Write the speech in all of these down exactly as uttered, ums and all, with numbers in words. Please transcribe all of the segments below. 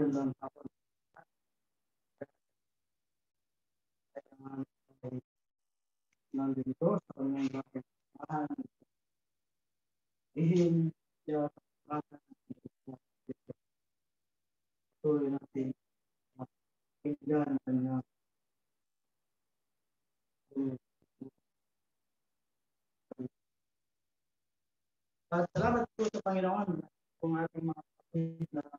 magandang hapon. Nandito sa kanyang bakit ihin siya tuloy natin makikinggan ang kanyang at salamat po sa Panginoon kung ating mga kapatid na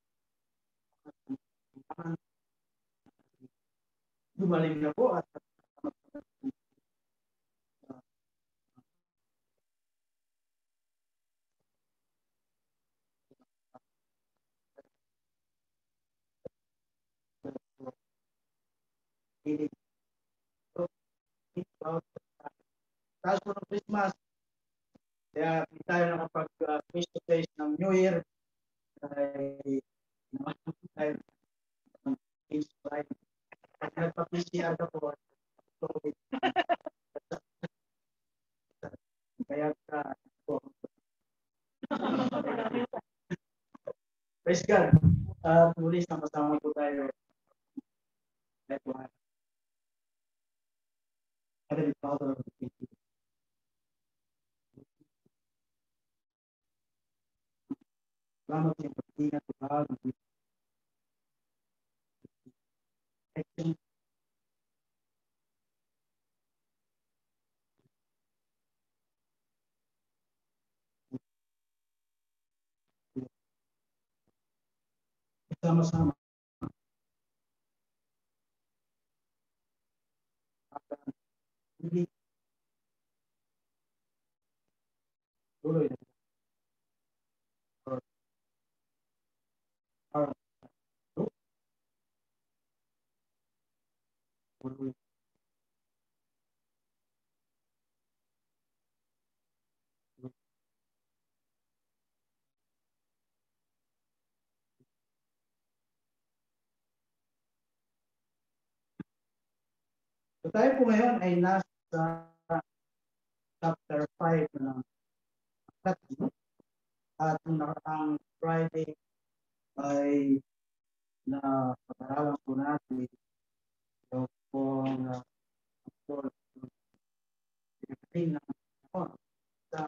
dumaling na po at Tapos ng Christmas, kaya hindi tayo nakapag-face to face ng New Year ay naman tayo ng face to face. At nagpa-P C R ako COVID. Kaya ka po. Praise God. Uh, muli sama-sama po tayo. Heavenly Father, thank you. Salamat sa pag-ingat sa lahat ng action. Sama-sama. Hindi tuloy na. Or, or, So tayo po ngayon ay nasa chapter five ng Matthew at nung nakaraang Friday ay na pag-aralan po natin yung pong uh, pinagaling ng ako sa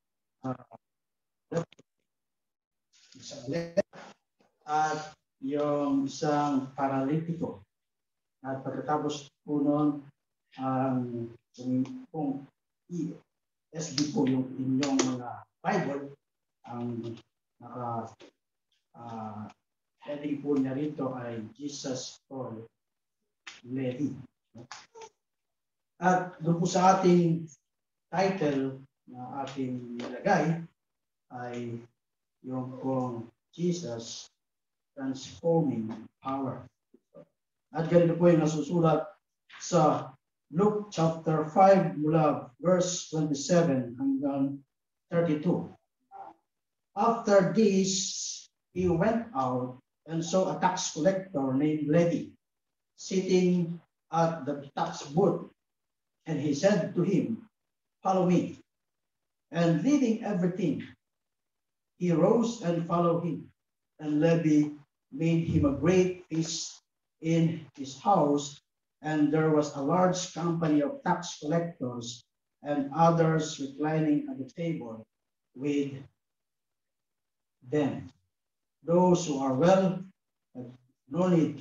isang at yung isang paralitiko. At pagkatapos po noon, ang um, kung S B po yung inyong mga Bible, ang naka uh, heading po niya rito ay Jesus for Levi. At doon po sa ating title na ating nilagay ay yung pong Jesus Transforming Power. At ganito po yung nasusulat sa Luke chapter five mula verse twenty-seven hanggang thirty-two. After this, he went out and saw a tax collector named Levi sitting at the tax booth. And he said to him, "Follow me." And leaving everything, he rose and followed him. And Levi made him a great feast in his house, and there was a large company of tax collectors and others reclining at the table with them. Those who are well have no need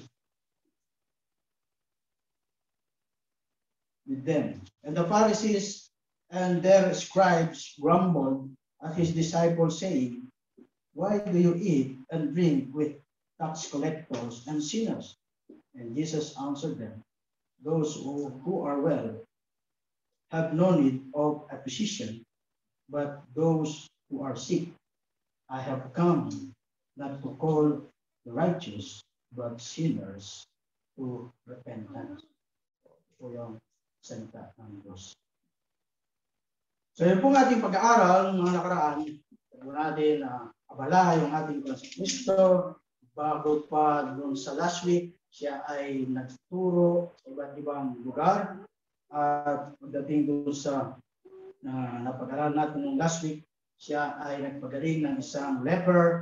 with them. And the Pharisees and their scribes grumbled at his disciples, saying, "Why do you eat and drink with tax collectors and sinners?" And Jesus answered them, "Those who, who are well have no need of a physician, but those who are sick. I have come not to call the righteous, but sinners to repentance." So yung salita ng Diyos. So yun pong ating pag-aaral mga nakaraan, sabi natin na uh, abala yung ating Kristo bago pa doon sa last week. Siya ay nagturo sa iba't ibang lugar at pagdating doon sa na napag-aralan natin ng last week, siya ay nagpagaling ng isang leper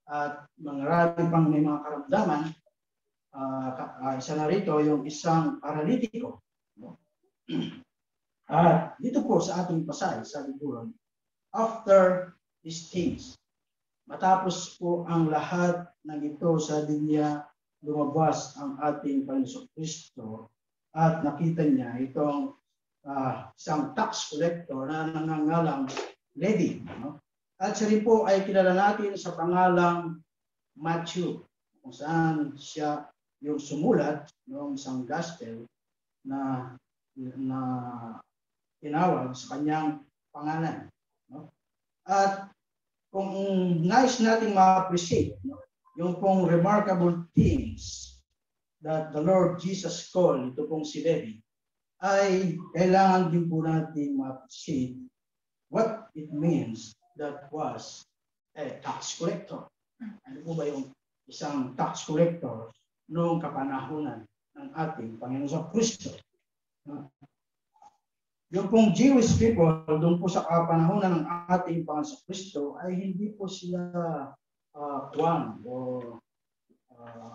at marami pang may mga karamdaman. Uh, uh, isa na rito yung isang paralitiko. No? At dito po sa ating pasay, sabi po, after these things, matapos po ang lahat ng ito, sabi niya, lumabas ang ating Panginoon Kristo at nakita niya itong uh, isang tax collector na nangangalang Levi. No? At siya rin po ay kilala natin sa pangalang Matthew, kung saan siya yung sumulat ng isang gospel na na tinawag sa kanyang pangalan. No? At kung nais nating ma-appreciate, no, yung pong remarkable things that the Lord Jesus called, ito pong si Levi, ay kailangan din po natin ma-appreciate what it means that was a tax collector. Ano po ba yung isang tax collector noong kapanahunan ng ating Panginoon Kristo? No? Yung pong Jewish people, doon po sa kapanahonan ng ating Panginoon Kristo, ay hindi po sila uh, kwan o uh,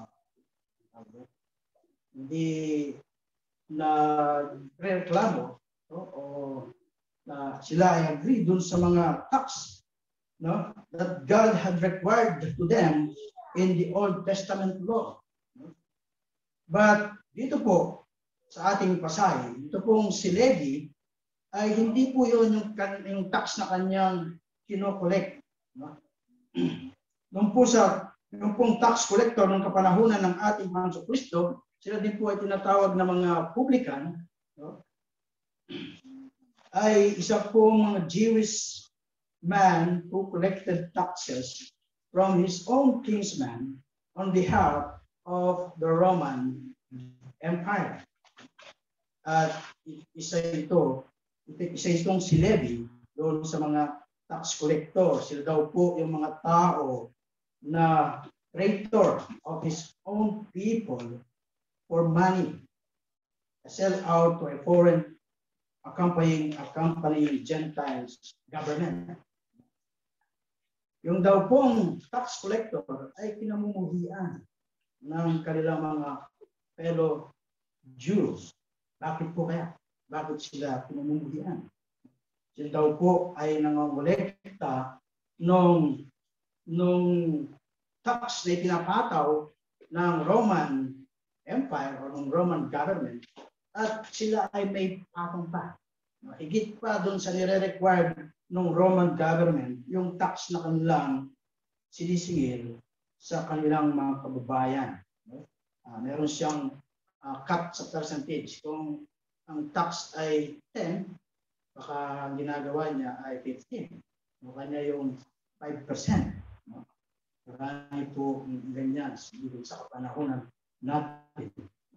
hindi na reklamo no? O na sila ay agree doon sa mga tax no? That God had required to them in the Old Testament law. No? But dito po, sa ating pasay, dito pong si Levi, ay hindi po yun yung, yung tax na kanyang kinokolekt. No? Nung po sa, yung pong tax collector ng kapanahunan ng ating Panginoon Kristo, sila din po ay tinatawag na mga publican, no? Ay isa pong mga Jewish man who collected taxes from his own kinsman on behalf of the Roman Empire. At isa ito, isa itong si Levi doon sa mga tax collector. Sila daw po yung mga tao na traitor of his own people for money, sell out to a foreign accompanying accompanying Gentiles government. Yung daw pong tax collector ay kinamumuhian ng kanilang mga fellow Jews. Bakit po kaya? Bakit sila pinamumuhian? Sila daw po ay nangongolekta nung, nung tax na pinapataw ng Roman Empire o ng Roman government at sila ay may patong pa. Higit pa doon sa nire-required ng Roman government yung tax na kanilang sinisingil sa kanilang mga kababayan. Uh, meron siyang uh, cut sa percentage. Kung ang tax ay ten, baka ang ginagawa niya ay fifteen. O kanya yung five percent. No? Marami po ganyan sa kapanahonan natin.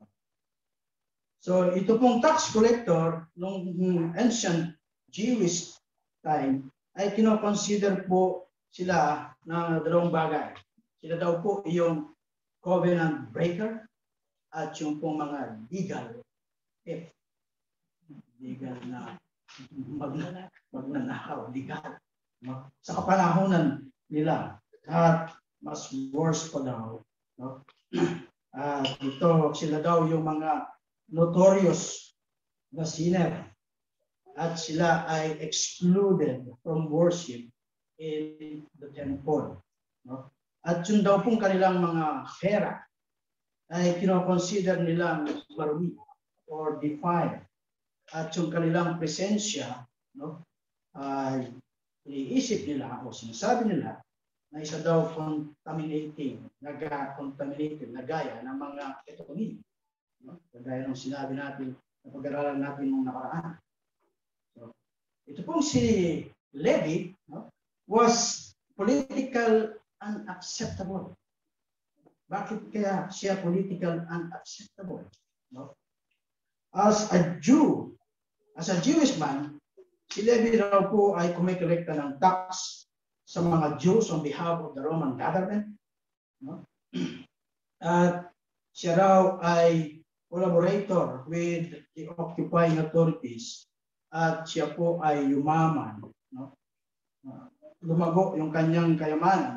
So ito pong tax collector nung ancient Jewish time ay kino-consider po sila ng dalawang bagay. Sila daw po yung covenant breaker at yung pong mga legal theft. Legal na magnanakaw, legal. No? Sa kapanahonan nila. At mas worse pa daw. No? At ito, sila daw yung mga notorious na sinner. At sila ay excluded from worship in the temple. No? At yun daw pong kanilang mga pera ay kino-consider nilang marumi or defiled. At yung kanilang presensya, no, ay iniisip nila o sinasabi nila na isa daw contaminating, nag-contaminated na gaya ng mga ketotonin. No? Gaya ng sinabi natin, na pag-aralan natin nung nakaraan. So, ito pong si Levi no, was political unacceptable. Bakit kaya siya political unacceptable? No? As a Jew, as a Jewish man, si Levi raw po ay kumikolekta ng tax sa mga Jews on behalf of the Roman government. No? At siya raw ay collaborator with the occupying authorities at siya po ay yumaman. No? Lumago yung kanyang kayamanan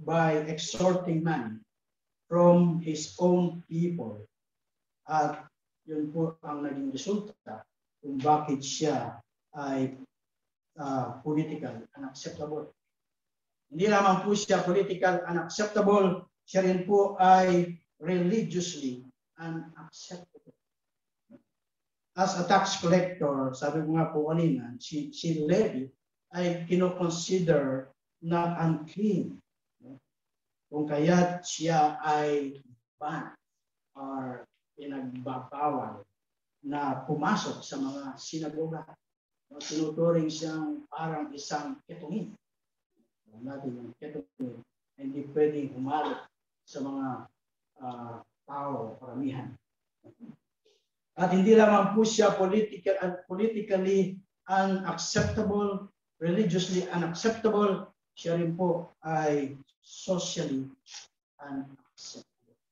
by extorting money from his own people. At yun po ang naging resulta kung bakit siya ay uh, political unacceptable. Hindi lamang po siya political unacceptable, siya rin po ay religiously unacceptable. As a tax collector, sabi ko nga po kanina, si, si Levi ay kinoconsider na unclean. Kung kaya't siya ay banned or pinagbabawal na pumasok sa mga sinagoga. Tinuturing siyang parang isang ketungin. Natin yung ketungin hindi pwedeng humalot sa mga uh, tao, paramihan. At hindi lamang po siya political, politically unacceptable, religiously unacceptable, siya rin po ay socially unacceptable.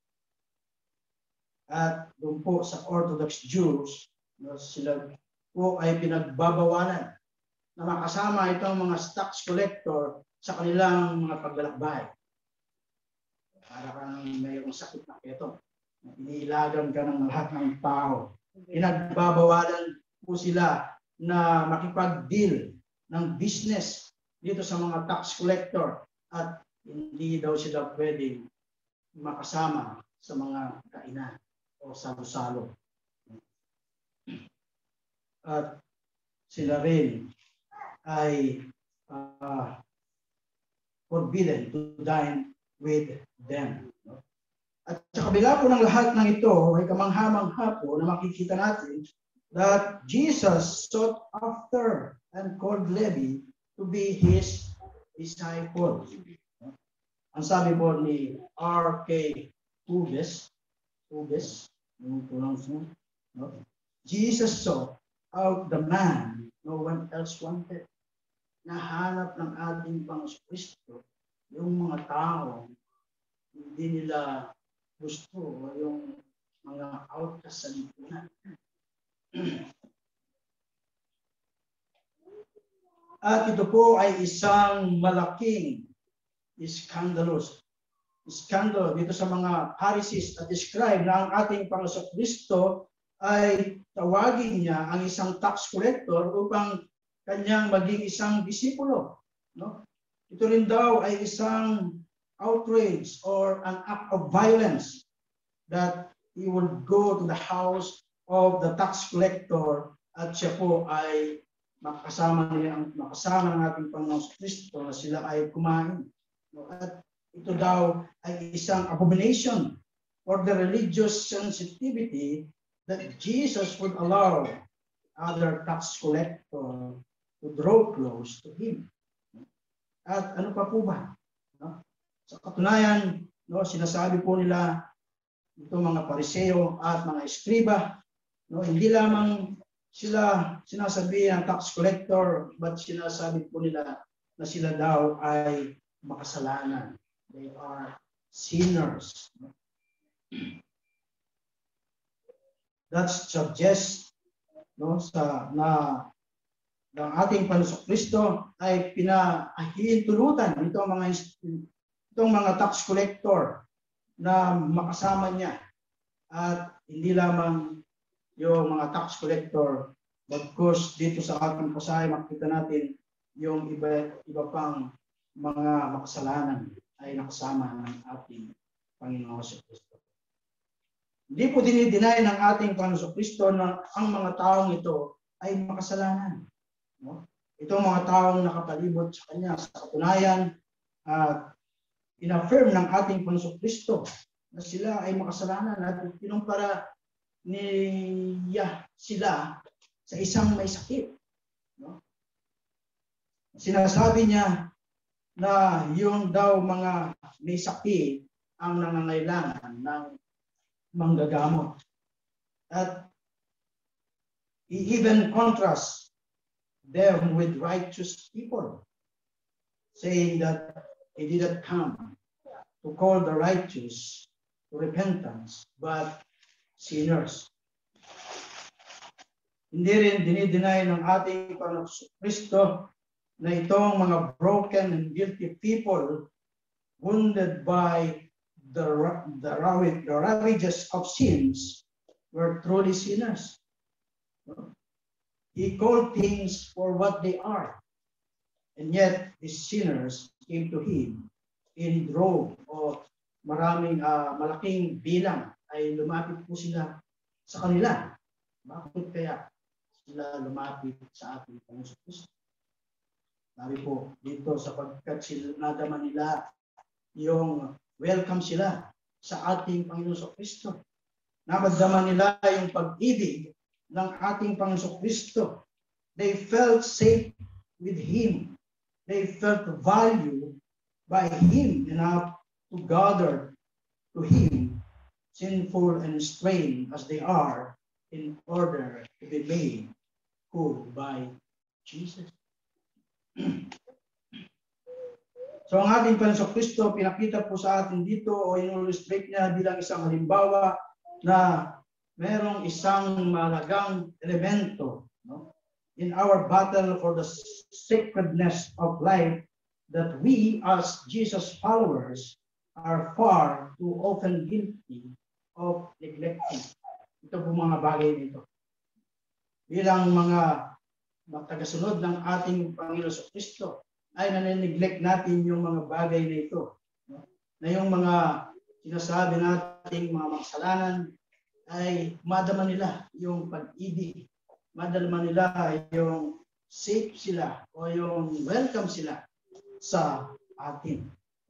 At doon po sa Orthodox Jews, no, sila po ay pinagbabawalan na makasama itong mga tax collector sa kanilang mga paglalakbay. Para kang mayroong sakit na keto. Iniilagan ka ng lahat ng tao. Pinagbabawalan po sila na makipag-deal ng business dito sa mga tax collector at hindi daw sila pwedeng makasama sa mga kainan o salo-salo. At sila rin ay uh, forbidden to dine with them. At sa kabila po ng lahat ng ito, ay kamangha-mangha po na makikita natin that Jesus sought after and called Levi to be his disciple. Ang sabi po ni R K Hughes, Hughes, yung pronounce mo, no? Jesus sought out the man no one else wanted. Nahanap ng ating Panginoon Kristo yung mga tao hindi nila gusto, yung mga outcast sa lipunan. At ito po ay isang malaking scandalous scandal dito sa mga Pharisees at describe na ang ating Panginoon Kristo ay tawagin niya ang isang tax collector upang kanyang maging isang disipulo. No? Ito rin daw ay isang outrage or an act of violence that he would go to the house of the tax collector at siya po ay makasama niya, makasama ng ating Panginoon Kristo na sila ay kumain. No? At ito daw ay isang abomination for the religious sensitivity that Jesus would allow other tax collector to draw close to him. At ano pa po ba? No? Sa katunayan, no, sinasabi po nila itong mga pariseo at mga eskriba, no, hindi lamang sila sinasabi ng tax collector, but sinasabi po nila na sila daw ay makasalanan. They are sinners. That suggests, no, sa na ng ating Panginoon Kristo ay pinahihintulutan itong mga itong mga tax collector na makasama niya at hindi lamang yung mga tax collector, but of course dito sa ating pasahe makita natin yung iba iba pang mga makasalanan ay nakasama ng ating Panginoon Kristo. Hindi po dinideny ng ating Panginoon Kristo na ang mga taong ito ay makasalanan. No? Itong mga taong nakapalibot sa kanya sa katunayan at uh, in-affirm ng ating Panginoon Kristo na sila ay makasalanan at pinumpara niya sila sa isang may sakit. No? Sinasabi niya na yung daw mga may sakit ang nangangailangan ng manggagamot. At he even contrasts them with righteous people, saying that he did not come to call the righteous to repentance, but sinners. Hindi rin dinideny ng ating Panginoon Kristo na itong mga broken and guilty people wounded by the, the, the ravages of sins, were truly sinners. He called things for what they are. And yet, these sinners came to Him in drove o maraming uh, malaking bilang ay lumapit po sila sa kanila. Bakit kaya sila lumapit sa ating Panginoon Kristo? Sabi po dito, sapagkat sila nadama nila yung welcome sila sa ating Panginoon Kristo. Namadama nila yung pag-ibig ng ating Panginoon Kristo. They felt safe with Him. They felt valued by Him enough to gather to Him, sinful and strained as they are, in order to be made whole by Jesus. So ang ating Panginoon Kristo, pinakita po sa atin dito o in-illustrate niya bilang isang halimbawa na merong isang malagang elemento, no, in our battle for the sacredness of life that we as Jesus followers are far too often guilty of neglecting. Ito po mga bagay nito. Bilang mga magtagasunod ng ating Panginoon Kristo, ay nanineglect natin yung mga bagay na ito. No? Na yung mga sinasabi nating mga makasalanan ay madama nila yung pag-ibig. Madama nila yung safe sila o yung welcome sila sa atin.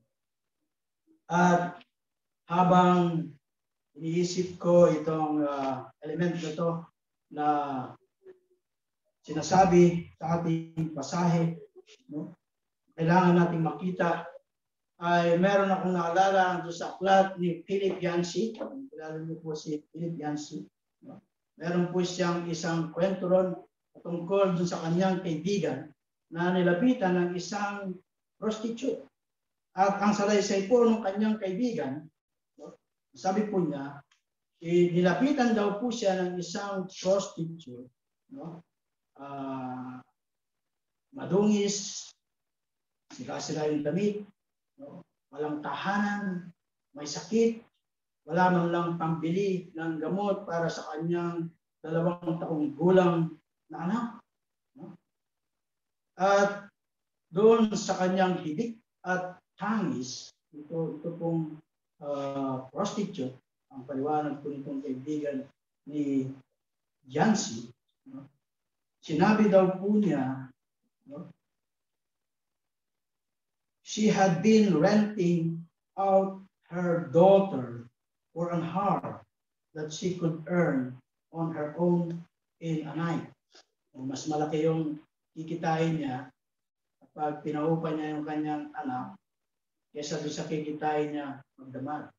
At habang iniisip ko itong uh, element na to na sinasabi sa ating pasahe, no? Kailangan nating makita ay meron akong naalala doon sa aklat ni Philip Yancey. Kilala niyo po si Philip Yancey. No? Meron po siyang isang kwento ron tungkol doon sa kanyang kaibigan na nilapitan ng isang prostitute. At ang salaysay po ng kanyang kaibigan, no? Sabi po niya, eh, nilapitan daw po siya ng isang prostitute, no? Uh, madungis, sila-sila yung damit, no? Walang tahanan, may sakit, wala man lang pambili ng gamot para sa kanyang dalawang taong gulang na anak. No? At doon sa kanyang hibik at tangis, ito, ito pong uh, prostitute, ang paliwanag po nitong kaibigan ni Yancey, no? Sinabi daw po niya, no? She had been renting out her daughter for an hour that she could earn on her own in a night. O mas malaki yung kikitain niya kapag pinaupa niya yung kanyang anak kaysa doon sa kikitain niya magdamag.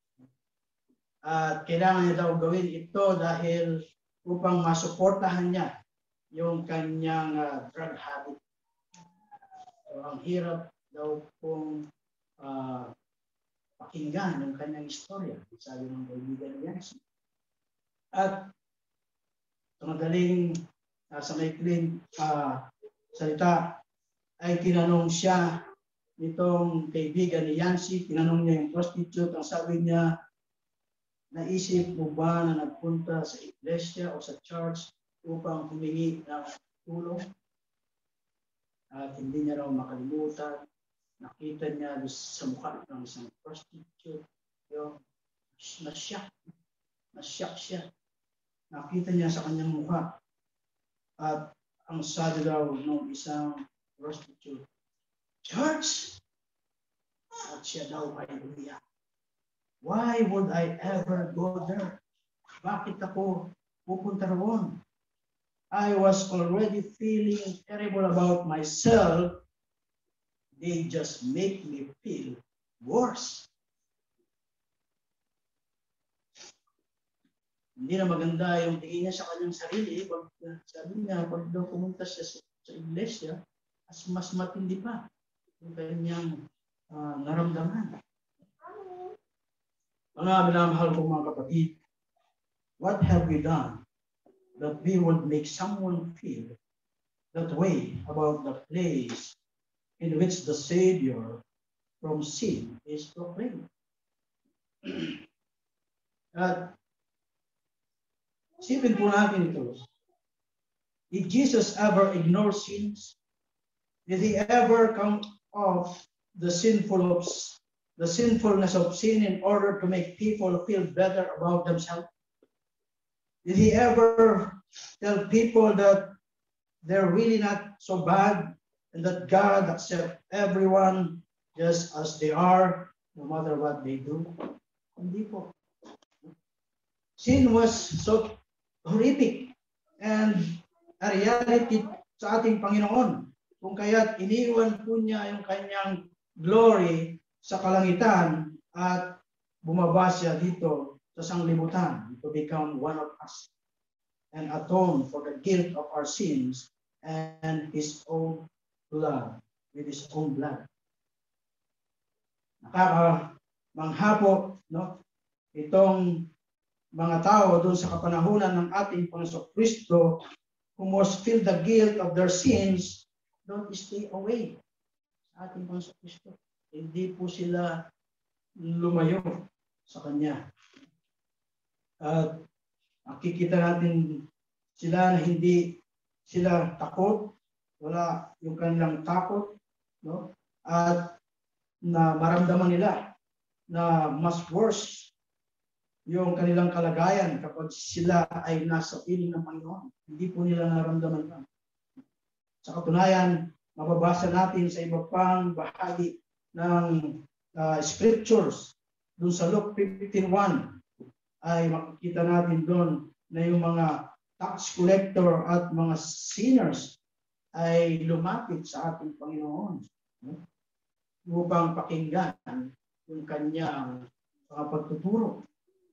At kailangan niya daw gawin ito dahil upang masuportahan niya yung kanyang uh, drug habit. So, ang hirap daw pong uh, pakinggan yung kanyang istorya, sabi ng kaibigan niya. At sa madaling, uh, sa maikling uh, salita, ay tinanong siya nitong kaibigan ni Yancey, tinanong niya yung prostitute, ang sabi niya, naisip mo ba na nagpunta sa iglesia o sa church upang humingi ng tulong? At hindi niya raw makalimutan. Nakita niya sa mukha ng isang prostitute. Yung nasyak. Nasyak siya. Nakita niya sa kanyang mukha. At ang sabi daw ng isang prostitute, "Church!" At siya daw ay umiyak. "Why would I ever go there? Bakit ako pupunta roon? I was already feeling terrible about myself. They just make me feel worse." Hindi na maganda yung tingin niya sa kanyang sarili. Pag, sabi niya, pag daw pumunta siya sa, sa iglesia, as mas matindi pa yung kanyang uh, naramdaman. Mga minamahal kong mga kapatid, what have we done that we would make someone feel that way about the place in which the Savior from sin is proclaimed. At isipin po natin ito. Did Jesus ever ignore sins? Did he ever come off the sinful of, the sinfulness of sin in order to make people feel better about themselves? Did he ever tell people that they're really not so bad and that God accepts everyone just as they are, no matter what they do? Hindi po. Sin was so horrific and a reality sa ating Panginoon. Kung kaya't iniwan po niya yung kanyang glory sa kalangitan at bumaba siya dito sa sanglibutan to become one of us and atone for the guilt of our sins and his own blood, with his own blood. Nakakamangha po, no? Itong mga tao doon sa kapanahunan ng ating Panginoon Kristo who must feel the guilt of their sins, don't stay away sa ating Panginoon Kristo. Hindi po sila lumayo sa Kanya. At makikita natin sila na hindi sila takot, wala yung kanilang takot, no? At na maramdaman nila na mas worse yung kanilang kalagayan kapag sila ay nasa piling ng Panginoon. Hindi po nila naramdaman yan. Sa katunayan, mababasa natin sa iba pang bahagi ng uh, scriptures, doon sa Luke fifteen one, ay makikita natin doon na yung mga tax collector at mga sinners ay lumapit sa ating Panginoon, no? Upang pakinggan yung kanyang mga pagtuturo.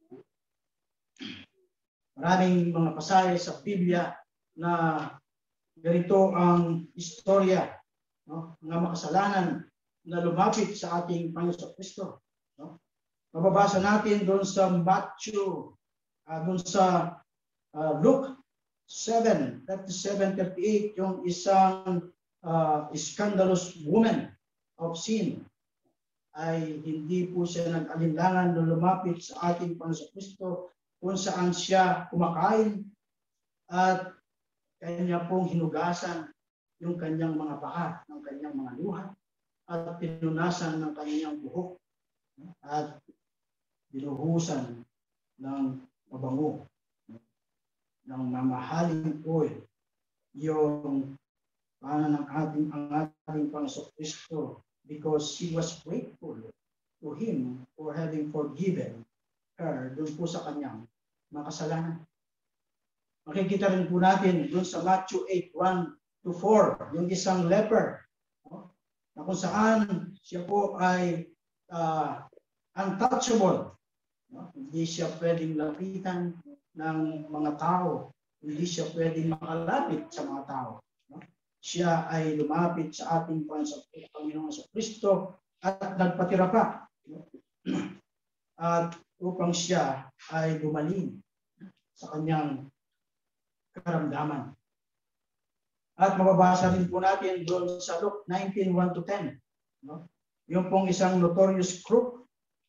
Maraming mga pasahe sa Biblia na ganito ang istorya, no? Mga makasalanan na lumapit sa ating Panginoon Kristo, no? Mababasa natin doon sa Matthew, uh, doon sa uh, Luke seven thirty-seven thirty-eight, yung isang uh, scandalous woman of sin ay hindi po siya nag-alinlangan na lumapit sa ating Panginoon Kristo kung saan siya kumakain at kanya pong hinugasan yung kanyang mga paa ng kanyang mga luha at pinunasan ng kanyang buhok at binuhusan ng mabango ng mamahaling oil yung paano ng ating ang ating Panginoon Kristo, because she was grateful to him for having forgiven her doon po sa kanyang mga kasalanan. Makikita rin po natin doon sa Matthew eight one to four, yung isang leper, no? Na kung saan siya po ay uh, untouchable, no? Hindi siya pwedeng lapitan ng mga tao, hindi siya pwedeng makalapit sa mga tao, no? Siya ay lumapit sa ating Panginoon sa Kristo at nagpatira pa, no? At upang siya ay gumaling sa kanyang karamdaman. At mababasa rin po natin doon sa Luke nineteen one to ten, no? Yung pong isang notorious crook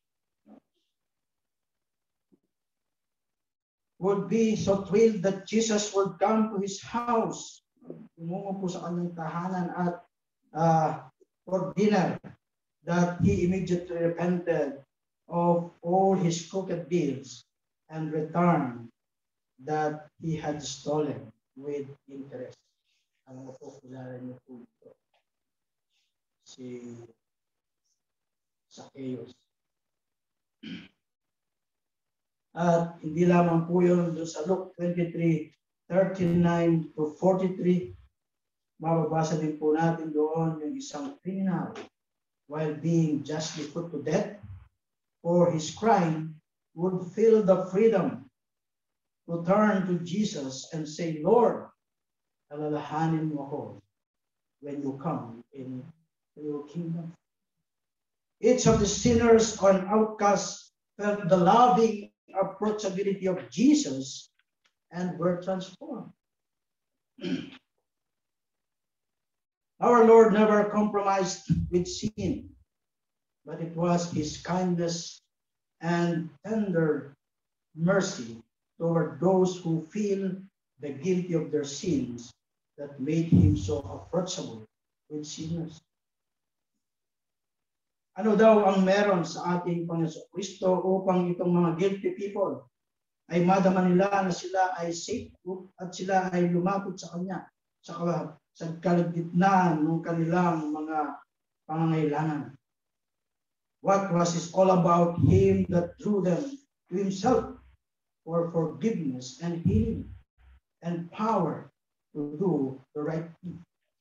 would be so thrilled that Jesus would come to his house. Tumungo po sa kanyang tahanan at uh, for dinner, that he immediately repented of all his crooked deeds and returned that he had stolen with interest. Alam mo po, kilala niyo po ito. Si Zacchaeus. At hindi lamang po yun doon sa Luke twenty-three thirty-nine to forty-three, mababasa din po natin doon yung isang criminal while being justly put to death for his crime would feel the freedom to turn to Jesus and say, Lord, alalahanin mo ako when you come in your kingdom. Each of the sinners or outcasts felt the loving approachability of Jesus and were transformed. Our Lord never compromised with sin. but it was his kindness and tender mercy toward those who feel the guilty of their sins that made him so approachable with sinners. Ano daw ang meron sa ating Panginoon Kristo upang itong mga guilty people ay madama nila na sila ay safe at sila ay lumapit sa Kanya sa, sa kalagitnaan ng kanilang mga pangangailangan. What was it all about him that drew them to himself for forgiveness and healing and power to do the right thing?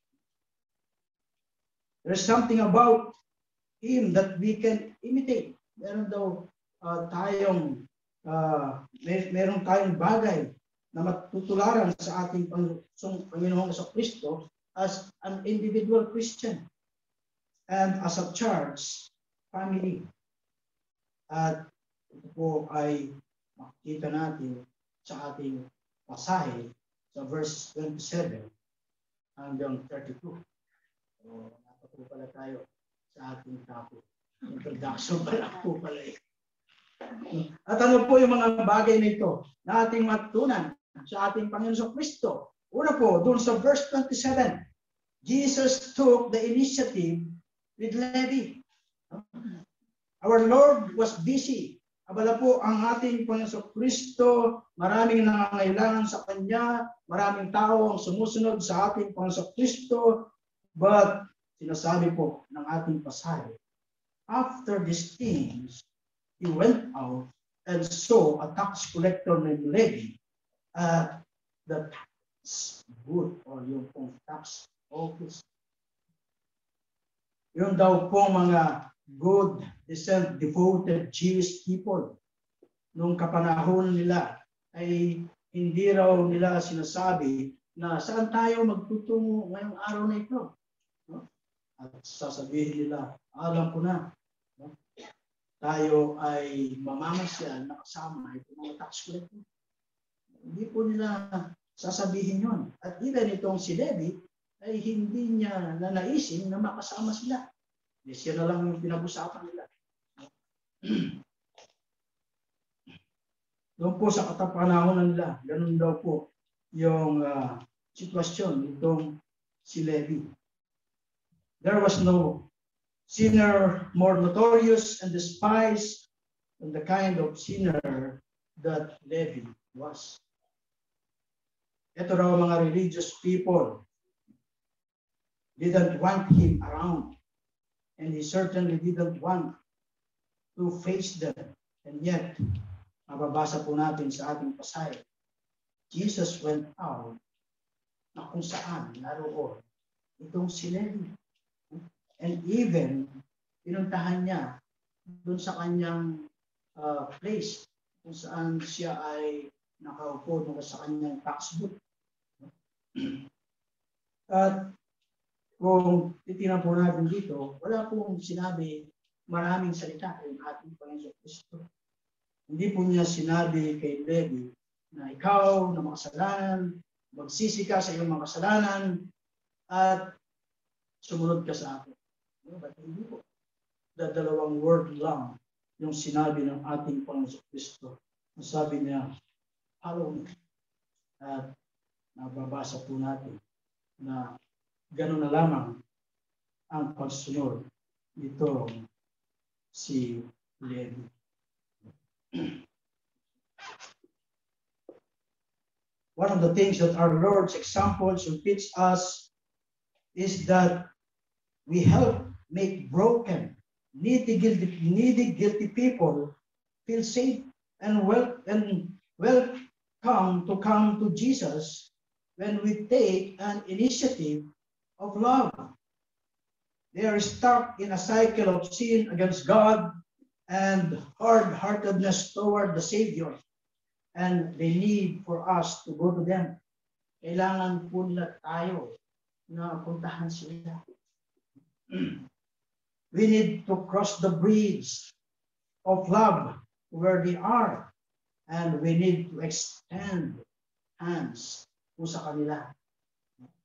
There's something about him that we can imitate. Meron daw uh, tayong uh, may, meron tayong bagay na matutularan sa ating Panginoong Kristo as an individual Christian and as a church family. At ito po ay makikita natin sa ating pasahe sa verse twenty-seven hanggang thirty-two. So, napapo pala tayo sa ating topic. Introduction pala po pala eh. At ano po yung mga bagay na ito na ating matutunan sa ating Panginoon Kristo? Una po, doon sa verse twenty-seven, Jesus took the initiative with Levi. Our Lord was busy. Abala po ang ating Panginoon Kristo, maraming nangangailangan sa Kanya, maraming tao ang sumusunod sa ating Panginoon Kristo, but sinasabi po ng ating pasahe, after these things, he went out and saw a tax collector named Levi at the tax booth or yung pong tax office. Yung daw pong mga good, decent, devoted Jewish people nung kapanahon nila ay hindi raw nila sinasabi na saan tayo magtutungo ngayong araw na ito. No? At sasabihin nila, alam ko na, no? Tayo ay mamamasyal na kasama itong mga tax collector. Hindi po nila sasabihin yun. At even itong si Levi ay hindi niya nanaisin na makasama sila. Hindi siya na lang yung pinag-usapan nila. Doon po sa katapanahon nila, ganun daw po yung uh, sitwasyon itong si Levi. There was no sinner more notorious and despised than the kind of sinner that Levi was. Ito raw mga religious people didn't want him around, and he certainly didn't want to face them. And yet, mababasa po natin sa ating pasahe, Jesus went out na kung saan naroon itong si Levi. And even, pinuntahan niya doon sa kanyang uh, place kung saan siya ay nakaupo doon sa kanyang tax booth. At kung titingnan po natin dito, wala pong sinabi maraming salita yung ating Panginoon Kristo. Hindi po niya sinabi kay Levi na ikaw na makasalanan, magsisi ka sa iyong mga kasalanan, at sumunod ka sa akin. But hindi po. Dadalawang word lang yung sinabi ng ating Panginoon Kristo. Sabi niya, follow me. At nababasa po natin na gano'n na lamang ang pagsunod nito si Levi. One of the things that our Lord's example should teach us is that we help make broken, needy, guilty, needy, guilty people feel safe and well and welcome to come to Jesus when we take an initiative of love. They are stuck in a cycle of sin against God and hard-heartedness toward the Savior, and they need for us to go to them. Kailangan po nila tayo na puntahan sila. We need to cross the bridge of love where they are, and we need to extend hands po sa kanila.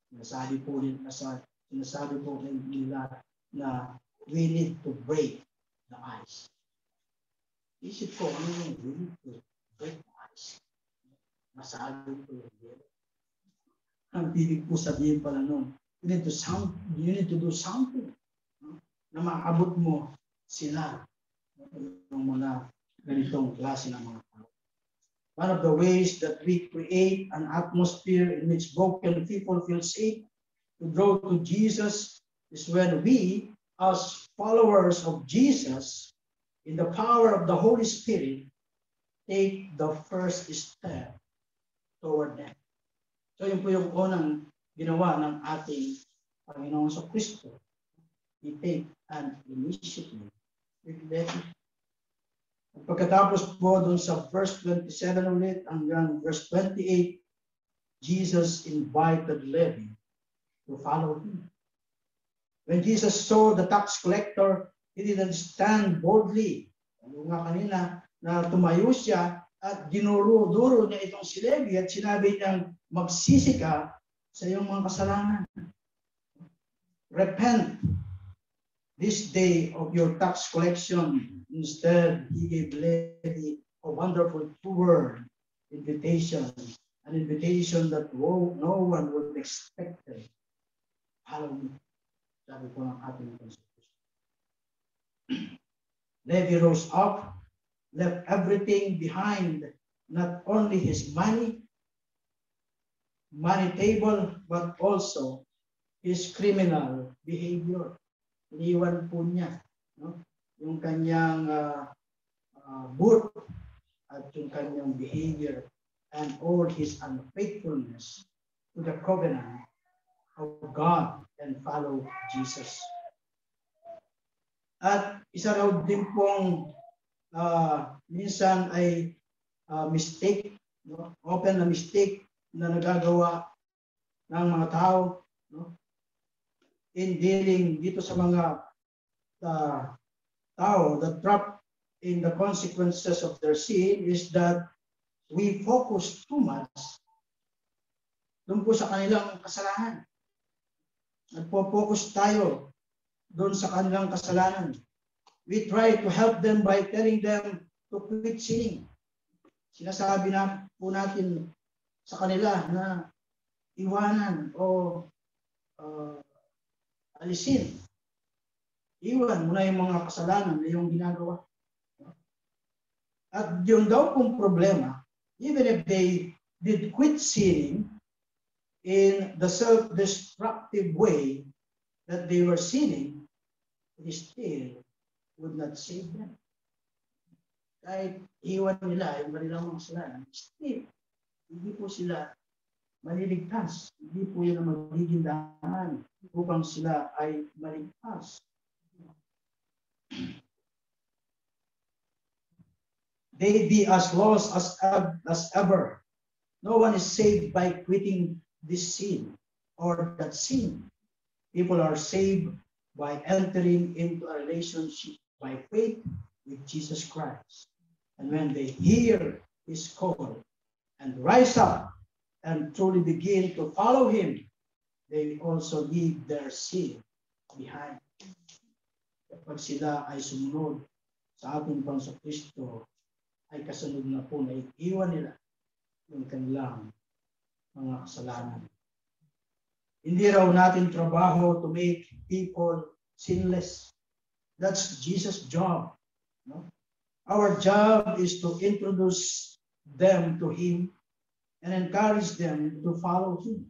Sinasabi po nila, sinasabi po nila na we need to break the ice. Isip ko, ano yung we need to break the ice. Masabi ko yung yelo. Ang bibig po sabihin pala nun, you need to, sound, you need to do something no? Na maabot mo sila ng mga ganitong klase ng mga tao. One of the ways that we create an atmosphere in which broken people feel safe to draw to Jesus is when we, as followers of Jesus, in the power of the Holy Spirit, take the first step toward them. So yun po yung unang ginawa ng ating Panginoon sa Kristo. He take an initiative with them. Pagkatapos po dun sa verse twenty-seven ulit hanggang verse twenty-eight, Jesus invited Levi to follow him. When Jesus saw the tax collector, he didn't stand boldly. Ano nga kanina, na tumayo siya at dinuro-duro niya itong si Levi at sinabi niyang magsisi ka sa iyong mga kasalanan. Repent this day of your tax collection. Instead, he gave Levi a wonderful two-word invitation, an invitation that no one would expect. Follow me. Sabi ko ng ating Constitution. Levi rose up, left everything behind, not only his money, money table, but also his criminal behavior. Iniwan po niya, no? Yung kanyang uh, uh, booth at yung kanyang behavior and all his unfaithfulness to the covenant of God and follow Jesus. At isa raw din pong uh, minsan ay uh, mistake, no? Open na mistake na nagagawa ng mga tao, no? In dealing dito sa mga uh, tao that trap in the consequences of their sin is that we focus too much doon po sa kanilang kasalanan. Nagpo-focus tayo doon sa kanilang kasalanan. We try to help them by telling them to quit sinning. Sinasabi na po natin sa kanila na iwanan o uh, alisin. Iwan mo na yung mga kasalanan na yung ginagawa. At yun daw pong problema, even if they did quit sinning in the self-destructive way that they were sinning, it still would not save them. Kahit iwan nila yung kanilang mga kasalanan, still, hindi po sila maliligtas. Hindi po yun ang magiging daan upang sila ay maligtas. They be as lost as, as ever. No one is saved by quitting this sin or that sin. People are saved by entering into a relationship by faith with Jesus Christ. And when they hear his call and rise up and truly begin to follow him, they also leave their sin behind. Kapag sila ay sumunod sa ating Panginoon Kristo, ay kasunod na po na iiwan nila yung kanilang mga kasalanan. Hindi raw natin trabaho to make people sinless. That's Jesus' job. No? Our job is to introduce them to him and encourage them to follow him.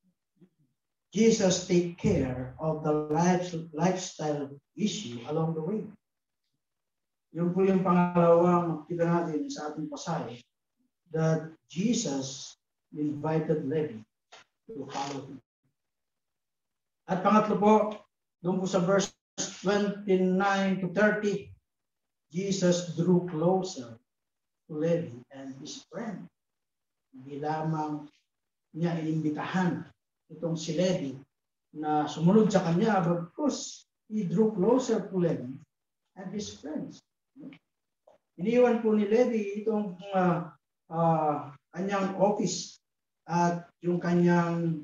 Jesus take care of the life, lifestyle issue along the way. Yun po yung pangalawang kita natin sa ating pasahe, that Jesus invited Levi to follow him. At pangatlo po, doon po sa verse twenty-nine to thirty, Jesus drew closer to Levi and his friend. Hindi lamang niya inimbitahan itong si Levi na sumunod sa kanya, but because he drew closer to Levi and his friends. Iniwan po ni Levi itong uh, uh, kanyang office at yung kanyang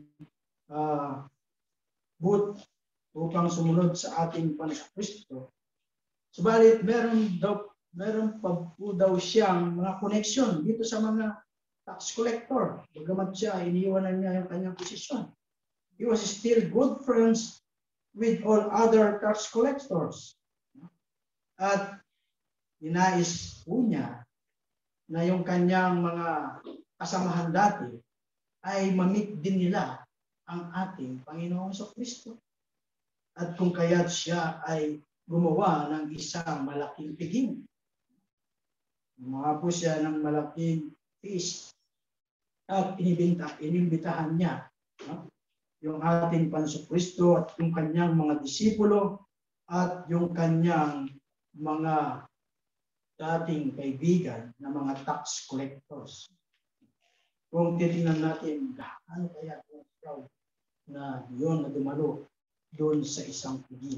uh, booth upang sumunod sa ating Panginoon Kristo Subalit, meron daw, meron pa po daw siyang mga connection dito sa mga tax collector. Bagamat siya, iniiwanan niya yung kanyang posisyon. He was still good friends with all other tax collectors. At ninais po niya na yung kanyang mga kasamahan dati ay ma-meet din nila ang ating Panginoong Kristo. At kung kaya't siya ay gumawa ng isang malaking piging. Gumawa po siya ng malaking feast at inibinta, inimbitahan niya no? yung ating Panginoong Kristo at yung kanyang mga disipulo at yung kanyang mga dating kaibigan na mga tax collectors. Kung titingnan natin, ano kaya kung proud na yun na dumalo doon sa isang piging,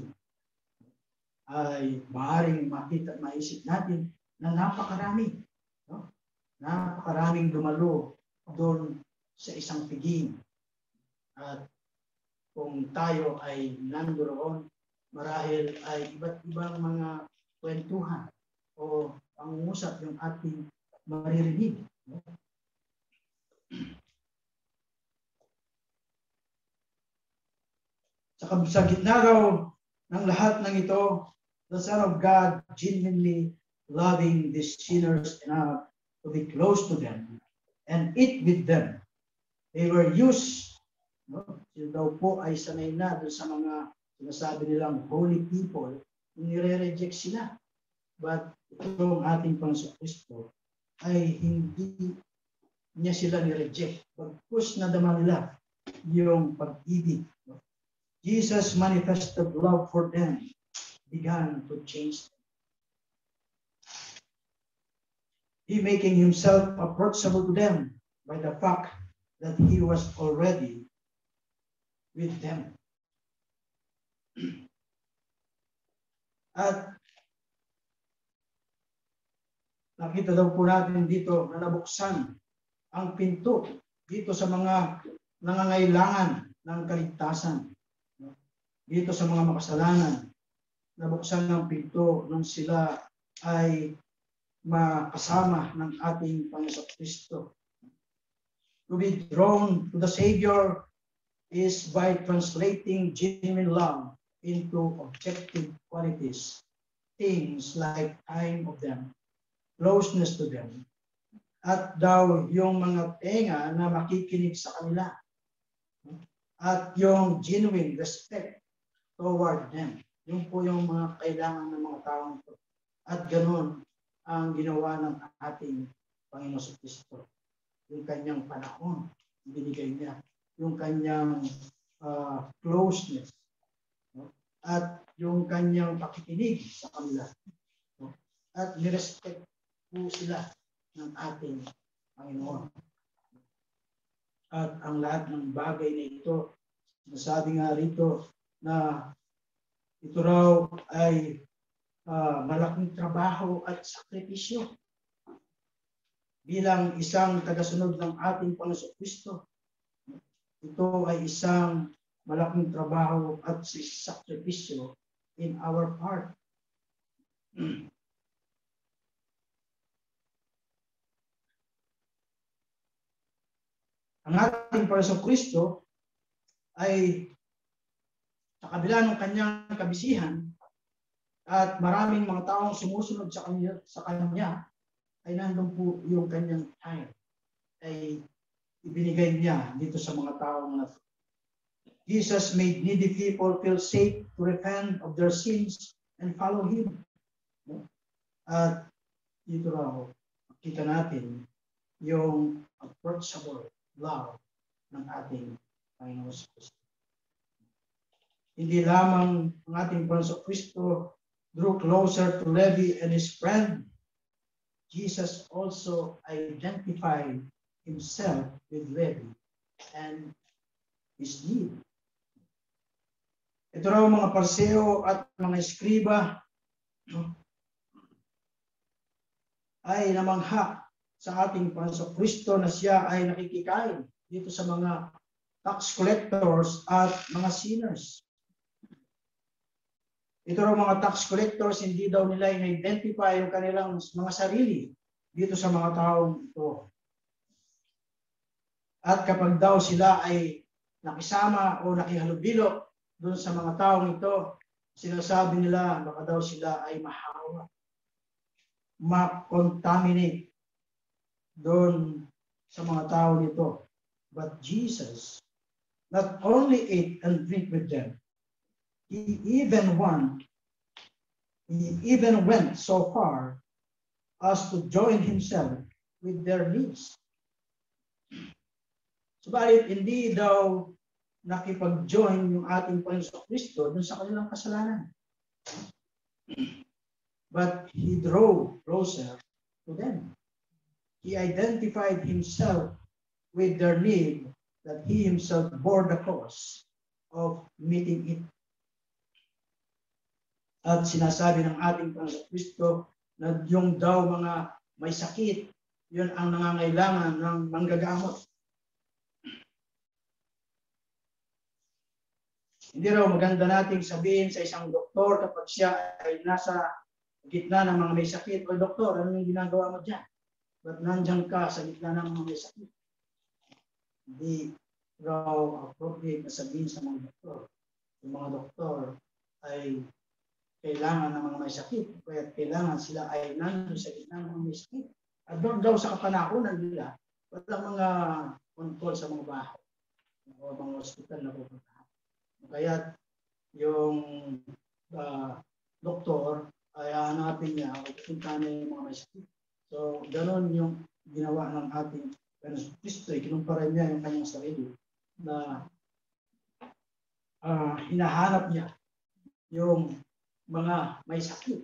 ay maaaring makita at maisip natin na napakarami. No? Napakaraming dumalo doon sa isang piging. At kung tayo ay nandoon, marahil ay iba't ibang mga kwentuhan o pangungusap yung ating maririnig. No? Sa, sa gitna raw ng lahat ng ito, the Son of God genuinely loving these sinners enough to be close to them and eat with them. They were used, no? Sila daw po ay sanay na doon sa mga sinasabi nilang holy people, nire-reject sila. But itong ating Panginoon Kristo ay hindi niya sila nireject. Bagkus na dama nila yung pag-ibig. No? Jesus manifested love for them, began to change them. He making himself approachable to them by the fact that he was already with them. At nakita daw po natin dito na nabuksan ang pinto dito sa mga nangangailangan ng kaligtasan. Dito sa mga makasalanan, nabuksan ang pinto nung sila ay makasama ng ating Panginoon Kristo. To be drawn to the Savior is by translating genuine love into objective qualities, things like time of them, closeness to them, at daw yung mga tenga na makikinig sa kanila, at yung genuine respect toward them. Yung po yung mga kailangan ng mga taong ito. At ganoon ang ginawa ng ating Panginoon Kristo. Yung kanyang panahon, binigay niya. Yung kanyang uh, closeness. No? At yung kanyang pakikinig sa kanila. No? At nirespect po sila ng ating Panginoon. At ang lahat ng bagay na ito, nasabi nga rito na ito raw ay uh, malaking trabaho at sakripisyo bilang isang tagasunod ng ating Panginoon Kristo. Ito ay isang malaking trabaho at sakripisyo in our part. Ang ating Panginoon Kristo ay sa kabila ng kanyang kabisihan at maraming mga taong sumusunod sa kanya, sa kanya ay nandun po yung kanyang time ay ibinigay niya dito sa mga taong na Jesus made needy people feel safe to repent of their sins and follow Him. At dito raw, kita natin yung approachable love ng ating Panginoon Kristo. Hindi lamang ang ating Panginoon Kristo drew closer to Levi and his friend, Jesus also identified himself with Levi and his need. Ito raw mga parseo at mga eskriba no, ay namangha sa ating Panginoon Kristo na siya ay nakikikain dito sa mga tax collectors at mga sinners. Ito raw mga tax collectors, hindi daw nila in-identify yung kanilang mga sarili dito sa mga taong ito. At kapag daw sila ay nakisama o nakihalubilo doon sa mga taong ito, sinasabi nila baka daw sila ay mahawa, ma-contaminate doon sa mga tao nito. But Jesus not only ate and drink with them, he even won, he even went so far as to join himself with their needs. Subalit, hindi daw nakipag-join yung ating Panginoon Kristo dun sa kanilang kasalanan. But he drove closer to them. He identified himself with their need that he himself bore the cost of meeting it. At sinasabi ng ating Panginoon Kristo na yung daw mga may sakit, yun ang nangangailangan ng manggagamot. Hindi raw maganda nating sabihin sa isang doktor kapag siya ay nasa gitna ng mga may sakit, o doktor, ano yung ginagawa mo dyan? Ba't nandyan ka sa gitna ng mga may sakit? Hindi raw appropriate na sabihin sa mga doktor. Yung mga doktor ay kailangan ng mga may sakit, kaya kailangan sila ay nandun sa gitna ng mga may sakit. At doon daw sa kapanahonan nila, walang mga control sa mga bahay o mga hospital na pupuntahan. Kaya yung uh, doktor ay hanapin niya o pupuntahan niya yung mga may sakit. So, ganoon yung ginawa ng ating Kristo. Kinumpara niya yung kanyang sarili na uh, hinahanap niya yung mga may sakit.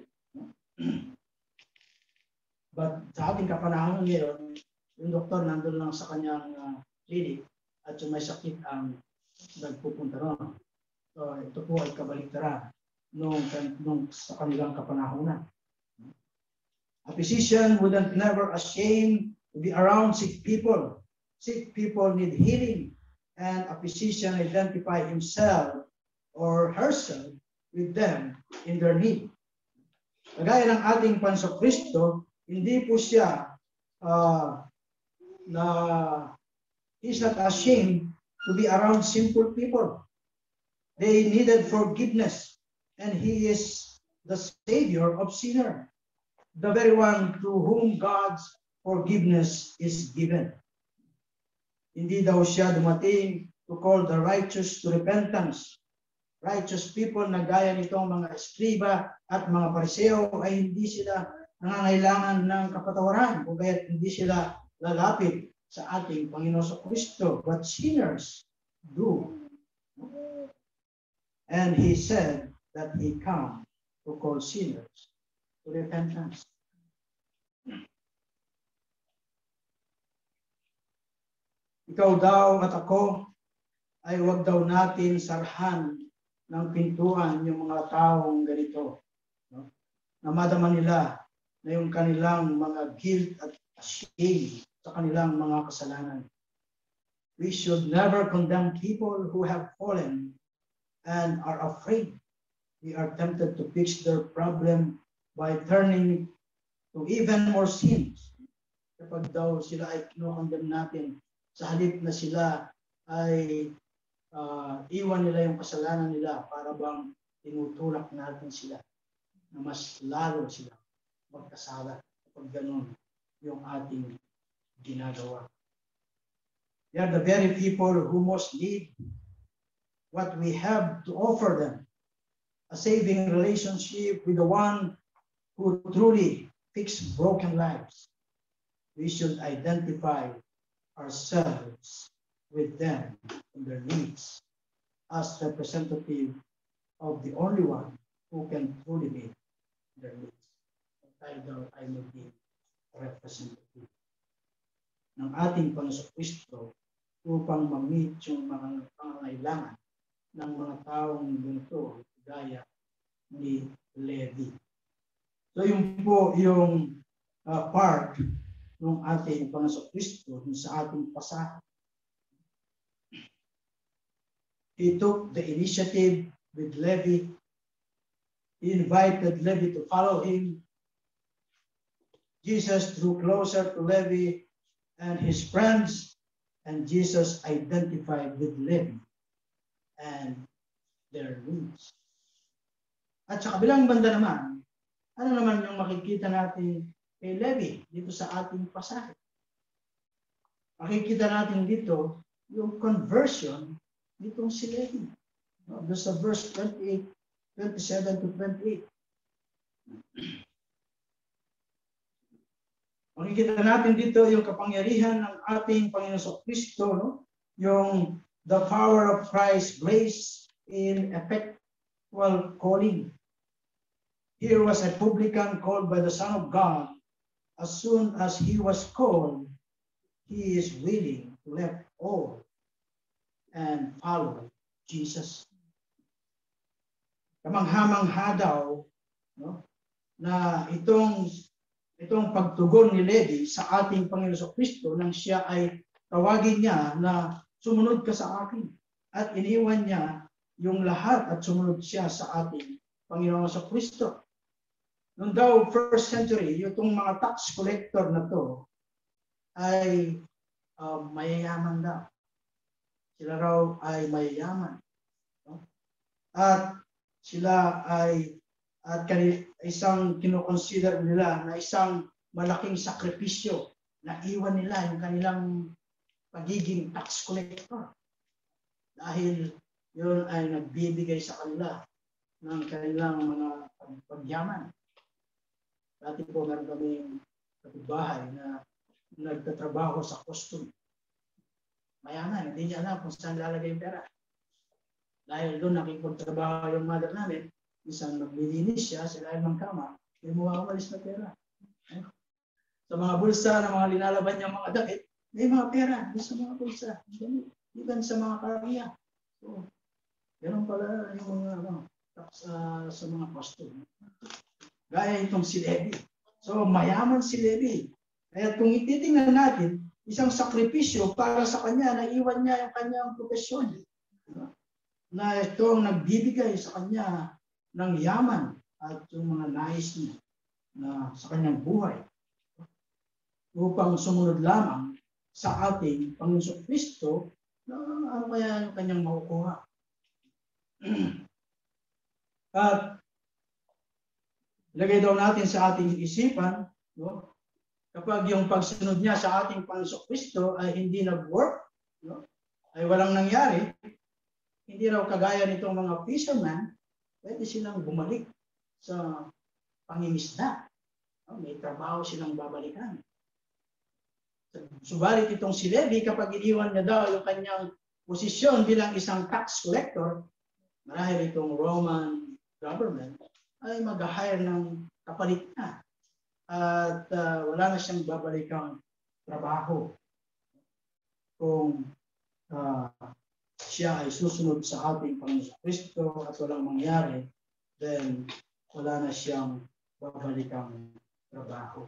But sa ating kapanahon ngayon, yung doktor nandun lang sa kanyang uh, clinic at yung may sakit ang nagpupunta ron. So, ito po ay kabaliktaran nung, nung sa kanilang kapanahonan. A physician wouldn't never ashamed to be around sick people. Sick people need healing, and a physician identify himself or herself with them in their need. Kagaya ng ating Panginoong Kristo, hindi po siya uh, na he's not ashamed to be around simple people. They needed forgiveness, and he is the Savior of sinners, the very one to whom God's forgiveness is given. Hindi daw siya dumating to call the righteous to repentance. Righteous people na gaya nitong mga eskriba at mga pariseo ay hindi sila nangangailangan ng kapatawaran o kaya hindi sila lalapit sa ating Panginoon Kristo, but sinners do. And he said that he come to call sinners to repentance. Ikaw daw at ako ay huwag daw natin sarhan ng pintuan yung mga taong ganito. No? Na madama nila na yung kanilang mga guilt at shame sa kanilang mga kasalanan. We should never condemn people who have fallen and are afraid. We are tempted to fix their problem by turning to even more sins. Kapag daw sila ay kinukondemn natin, sa halip na sila ay uh, iwan nila yung kasalanan nila para bang tinutulak natin sila na mas lalo sila magkasala kapag ganun yung ating ginagawa. They are the very people who most need what we have to offer them, a saving relationship with the one who truly fixes broken lives. We should identify ourselves with them and their needs as representative of the only one who can truly meet their needs. Tayo daw ay maging representative ng ating Panginoon Kristo upang ma-meet yung mga pangangailangan ng mga taong ganito gaya ni Levi. So yung po yung uh, part ng ating Panginoon Kristo sa ating pasahe. He took the initiative with Levi. He invited Levi to follow him. Jesus drew closer to Levi and his friends, and Jesus identified with Levi and their needs. At sa kabilang banda naman, ano naman yung makikita natin kay Levi dito sa ating pasahe? Makikita natin dito yung conversion nitong si Levi. No, doon sa verse twenty-eight, twenty-seven to twenty-eight. Makikita natin dito yung kapangyarihan ng ating Panginoon Kristo, no? Yung the power of Christ's grace in effectual calling. Here was a publican called by the Son of God. As soon as he was called, he is willing to let all and follow Jesus. Kamangha-mangha daw, no, na itong itong pagtugon ni Levi sa ating Panginoon Kristo nang siya ay tawagin niya na sumunod ka sa akin, at iniwan niya yung lahat at sumunod siya sa ating Panginoon Kristo. Noong daw first century, yung mga tax collector na to ay uh, mayayaman daw. Sila raw ay mayayaman. No? At sila ay at isang kinoconsider nila na isang malaking sakripisyo na iwan nila yung kanilang pagiging tax collector. Dahil yun ay nagbibigay sa kanila ng kanilang mga pagyaman. Dati po meron kaming kapitbahay na nagtatrabaho sa custom. Mayaman, hindi niya alam kung saan lalagay yung pera. Dahil doon nakikipagtrabaho yung mother namin, isang naglilinis siya, sila ay mangkama, hindi mo makamalis na pera. Sa mga bulsa na mga linalaban niyang mga damit, may mga pera, hindi sa mga bulsa, even sa mga karya. So, ganoon pala yung mga ano, uh, sa mga custom. Gaya itong si Levi. So, mayaman si Levi. Kaya kung ititingnan natin, isang sakripisyo para sa kanya, naiwan niya yung kanyang profesyon. Na ito ang nagbibigay sa kanya ng yaman at yung mga nais niya na sa kanyang buhay upang sumunod lamang sa ating Panginoon Kristo na ano kaya yung kanyang makukuha. At ilagay daw natin sa ating isipan, no? Kapag yung pagsunod niya sa ating Panginoon Kristo ay hindi nag-work, no? Ay walang nangyari, hindi raw kagaya nitong mga fisherman, pwede silang bumalik sa pangingisda. No? May trabaho silang babalikan. Subalit itong si Levi, kapag iniwan niya daw yung kanyang posisyon bilang isang tax collector, marahil itong Roman government ay mag-hire ng kapalit na. At uh, wala na siyang babalikang trabaho kung uh, siya ay susunod sa ating Panginoon Kristo at walang mangyari, then wala na siyang babalikang trabaho.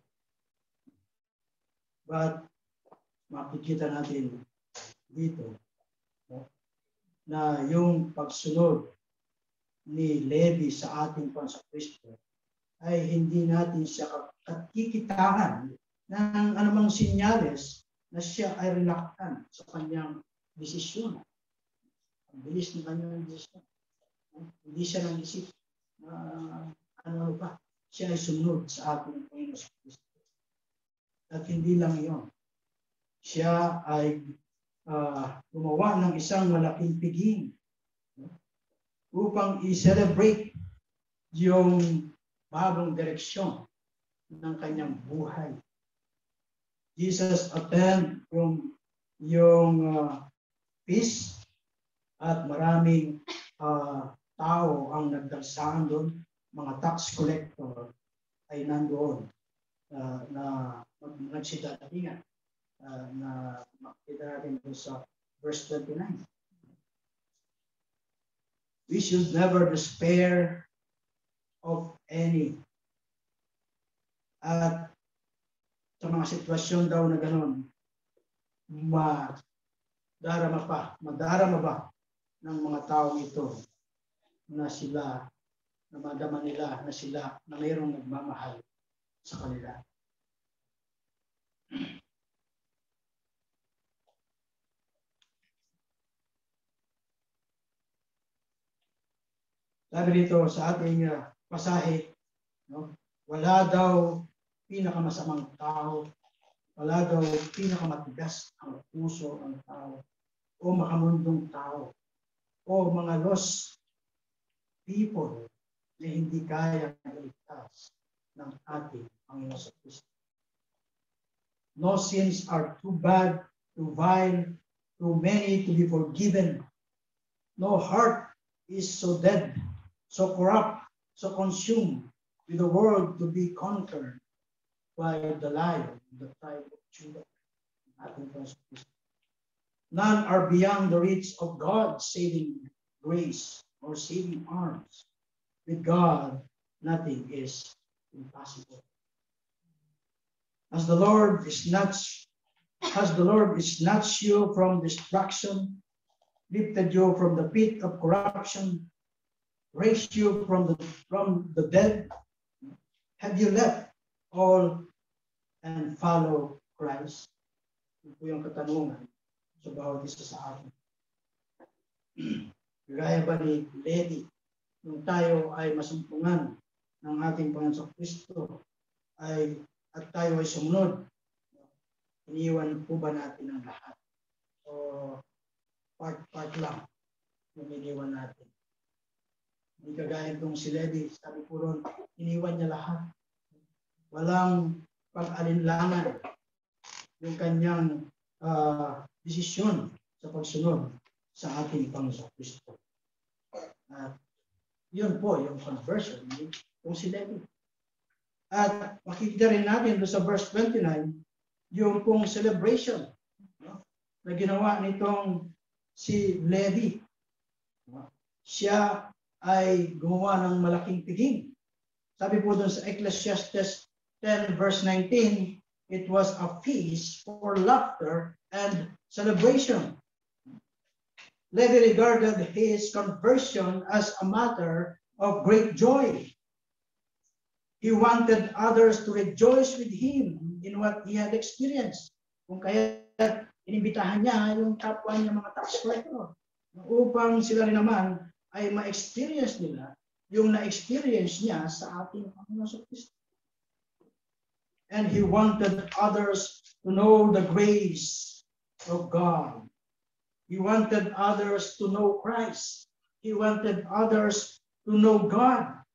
But makikita natin dito, no, na yung pagsunod ni Levi sa ating Panginoon Kristo ay hindi natin siya kikitaan ng anumang sinyales na siya ay reluctant sa kanyang desisyon. Ang bilis ng kanyang desisyon. Hindi siya nag-isip na uh, ano pa. Siya ay sumunod sa ating Panginoon Kristo. At hindi lang iyon. Siya ay uh, gumawa ng isang malaking piging, no? Upang i-celebrate yung bagong direksyon ng kanyang buhay. Jesus attend yung, yung uh, feast at maraming uh, tao ang nagdagsaan doon, mga tax collector ay nandoon uh, na nagsidadatingan uh, na makita natin doon sa verse twenty-nine. We should never despair of any. At sa mga sitwasyon daw na gano'n, madarama pa, madarama ba ng mga tao ito na sila na madama nila na sila na mayroong nagmamahal sa kanila. Sabi dito sa ating uh, pasahe, no? Wala daw pinakamasamang tao, wala daw pinakamatigas ang puso ng tao o makamundong tao o mga lost people na hindi kaya iligtas ng ating Panginoon sa Kristo. No sins are too bad, too vile, too many to be forgiven. No heart is so dead, so corrupt, so consumed with the world to be conquered by the Lion, the tribe of Judah. None are beyond the reach of God's saving grace or saving arms. With God, nothing is impossible. As the Lord is snatched, as the Lord is snatched you from destruction, lifted you from the pit of corruption, raised you from the from the dead, have you left all and follow Christ? Ito po yung katanungan sa bawat isa sa atin. Gaya ba ni Levi, nung tayo ay masumpungan ng ating Panginoon sa Kristo ay at tayo ay sumunod, iniwan po ba natin ang lahat? O part-part lang yung iniwan natin? Hindi kagaya itong si Levi, sabi po ron, iniwan niya lahat. Walang pag-alinlangan yung kanyang uh, desisyon sa pagsunod sa ating Panginoon Kristo. At yun po yung conversion ni itong si Levi. At makikita rin natin doon sa verse twenty-nine, yung pong celebration, no, na ginawa nitong si Levi. No? Siya ay gumawa ng malaking piging. Sabi po doon sa Ecclesiastes ten verse nineteen, it was a feast for laughter and celebration. Levi regarded his conversion as a matter of great joy. He wanted others to rejoice with him in what he had experienced. Kung kaya inimbitahan niya yung kapwa niya mga tax collector upang sila rin naman ay ma-experience nila yung na-experience niya sa ating Panginoon Kristo. And he wanted others to know the grace of God. He wanted others to know Christ. He wanted others to know God.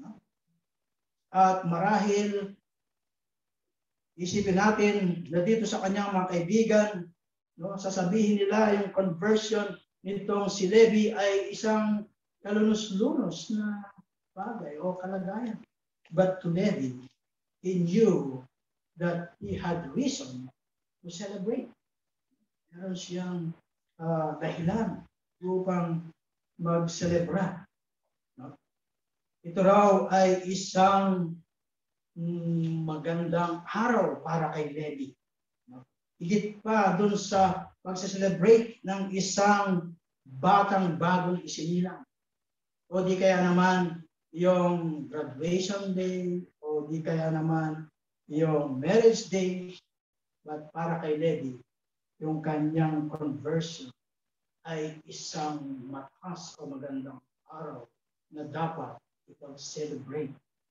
At marahil, isipin natin na dito sa kanyang mga kaibigan, no, sasabihin nila yung conversion nitong si Levi ay isang kalunos-lunos na bagay o kalagayan. But to Levi, he knew that he had reason to celebrate. Meron siyang uh, dahilan upang mag-celebra. No? Ito raw ay isang mm, magandang araw para kay Levi. No? Higit pa dun sa pag-celebrate ng isang batang bagong isinilang. O di kaya naman yung graduation day, o di kaya naman yung marriage day, but para kay Levi, yung kanyang conversion ay isang mataas o magandang araw na dapat ipag-celebrate.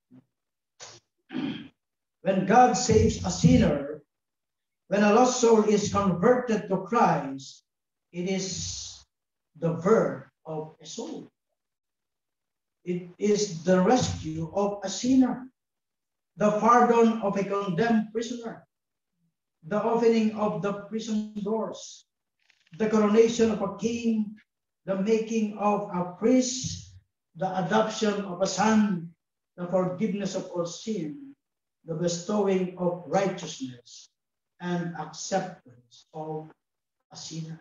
When God saves a sinner, when a lost soul is converted to Christ, it is the birth of a soul. It is the rescue of a sinner, the pardon of a condemned prisoner, the opening of the prison doors, the coronation of a king, the making of a priest, the adoption of a son, the forgiveness of all sin, the bestowing of righteousness, and acceptance of a sinner.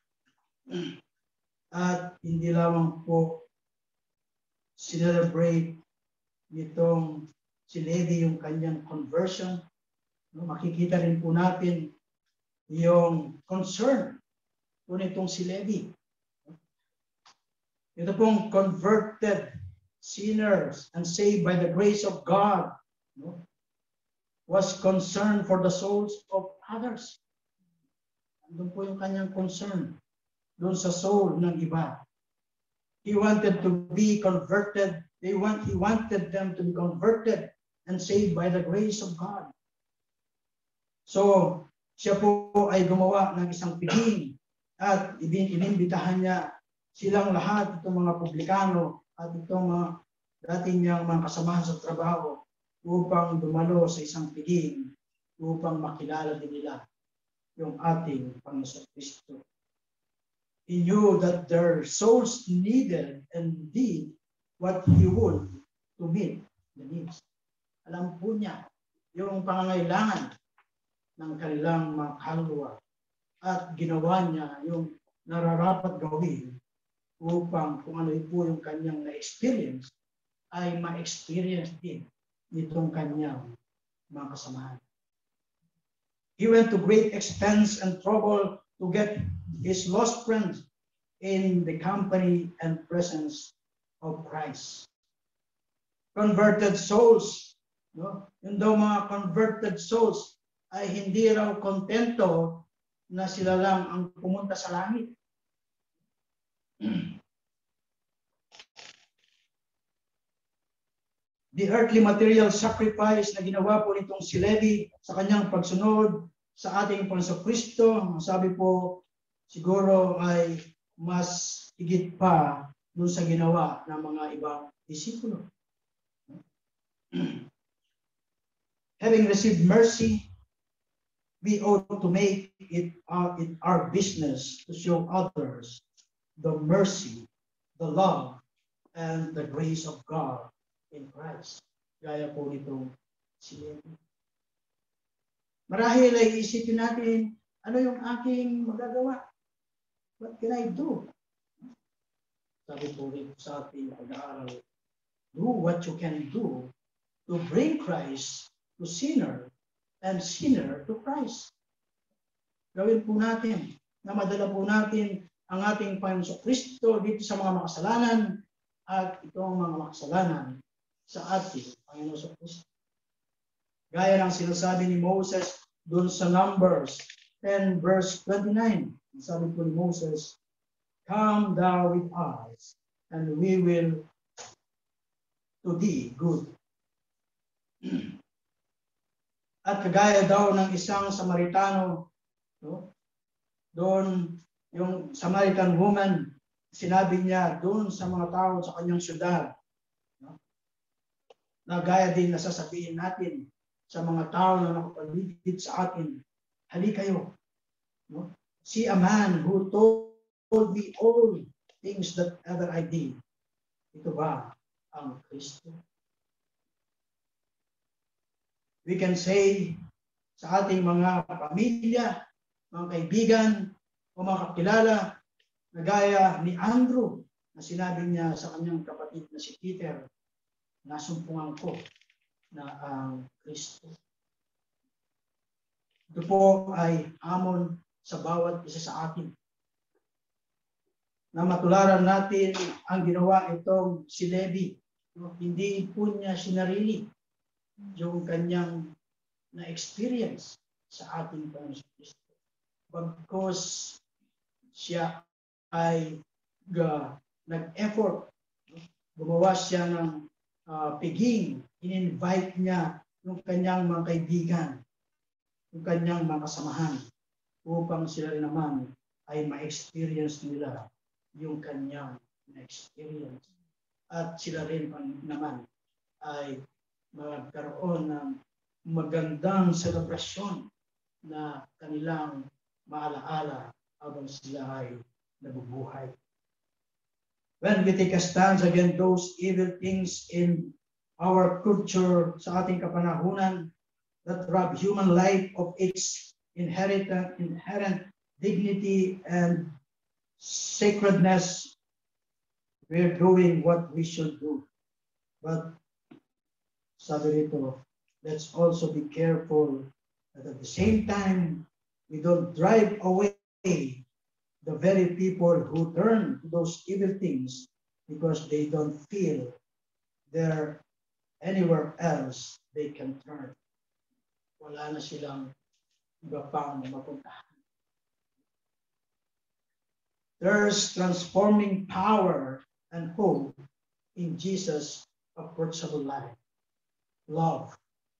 At hindi lamang po celebrate nitong si Levi yung kanyang conversion, no, makikita rin po natin yung concern po nitong si Levi. Ito pong converted sinners and saved by the grace of God, no, was concerned for the souls of others. Doon po yung kanyang concern doon sa soul ng iba. He wanted to be converted. They want, he wanted them to be converted and saved by the grace of God. So, siya po ay gumawa ng isang piging at inimbitahan niya silang lahat, itong mga publikano at itong mga dating niyang mga kasamahan sa trabaho upang dumalo sa isang piging upang makilala din nila yung ating Panginoon Kristo. He knew that their souls needed and did what he would to meet the needs. Alam po niya yung pangangailangan ng kanilang mga kaluluwa at ginawa niya yung nararapat gawin upang kung ano po yung kanyang na-experience ay ma-experience din nitong kanyang mga kasamahan. He went to great expense and trouble to get his lost friends in the company and presence of Christ. Converted souls, no? Yung daw mga converted souls ay hindi raw kontento na sila lang ang pumunta sa langit. The earthly material sacrifice na ginawa po nitong si Levi sa kanyang pagsunod sa ating Panginoon Kristo, sabi po, siguro ay mas higit pa dun sa ginawa ng mga ibang disipulo. Having received mercy, we ought to make it our, it our business to show others the mercy, the love, and the grace of God in Christ. Gaya po nitong si Levi. Marahil ay isipin natin, ano yung aking magagawa? What can I do? Sabi po rin sa ating pag-aaral, do what you can do to bring Christ to sinner and sinner to Christ. Gawin po natin na madala po natin ang ating Panginoon Kristo dito sa mga makasalanan at itong mga makasalanan sa ating Panginoon Kristo. Gaya ng sinasabi ni Moses doon sa Numbers ten verse twenty-nine. Sabi po ni Moses, come thou with us, and we will to thee good. At kagaya daw ng isang Samaritano, no? Doon yung Samaritan woman, sinabi niya doon sa mga tao sa kanyang syudad, no? Na gaya din na sasabihin natin sa mga tao na nakapaligid sa atin, hali kayo. No? See a man who told me all things that ever I did. Ito ba ang Kristo? We can say sa ating mga pamilya, mga kaibigan, o mga kakilala, na gaya ni Andrew, na sinabi niya sa kanyang kapatid na si Peter, nasumpungan ko na ang Kristo. Ito po ay hamon sa bawat isa sa atin. Na matularan natin ang ginawa itong si Levi. Hindi po niya sinarili yung kanyang na-experience sa ating Panginoon Kristo. Bagkos siya ay uh, nag-effort, gumawa siya ng uh, piging, in-invite niya yung kanyang mga kaibigan, yung kanyang mga kasamahan, upang sila rin naman ay ma-experience nila yung kanyang na-experience. At sila rin naman ay magkaroon ng magandang selebrasyon na kanilang maalaala habang sila ay nabubuhay. When we take a stance against those evil things in our culture sa ating kapanahunan that rob human life of its inherent, inherent dignity and sacredness, we're doing what we should do. But sabi rito, let's also be careful that at the same time, we don't drive away the very people who turn to those evil things because they don't feel there anywhere else they can turn. Wala na silang iba pang mapuntahan. There's transforming power and hope in Jesus' approachable life. Love.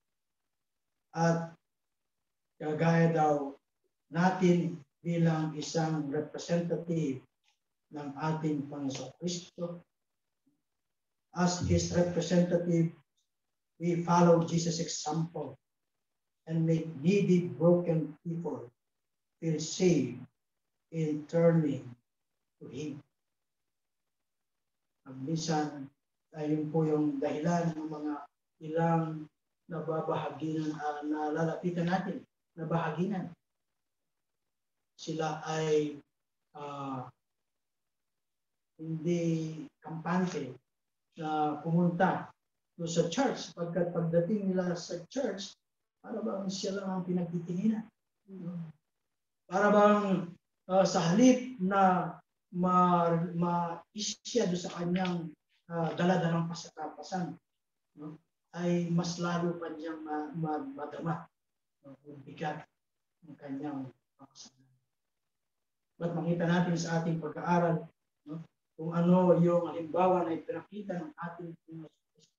At kagaya daw natin bilang isang representative ng ating Panginoon Kristo, as His representative, we follow Jesus' example and make needy, broken people feel safe in turning to Him. Minsan, ayun po yung dahilan ng mga ilang nababahaginan, uh, na lalapitan natin, nabahaginan. Sila ay uh, hindi kampante na pumunta doon sa church. Pagkat pagdating nila sa church, para bang siya lang ang pinagtitinginan. Para bang uh, sa halip na ma-isya doon sa kanyang uh, daladalang pasakapasan, no? Ay mas lalo pa niyang madama no? Bigat ng kanyang kasalanan. Ba't makita natin sa ating pag-aaral, no? Kung ano yung halimbawa na ipinakita ng ating Panginoon.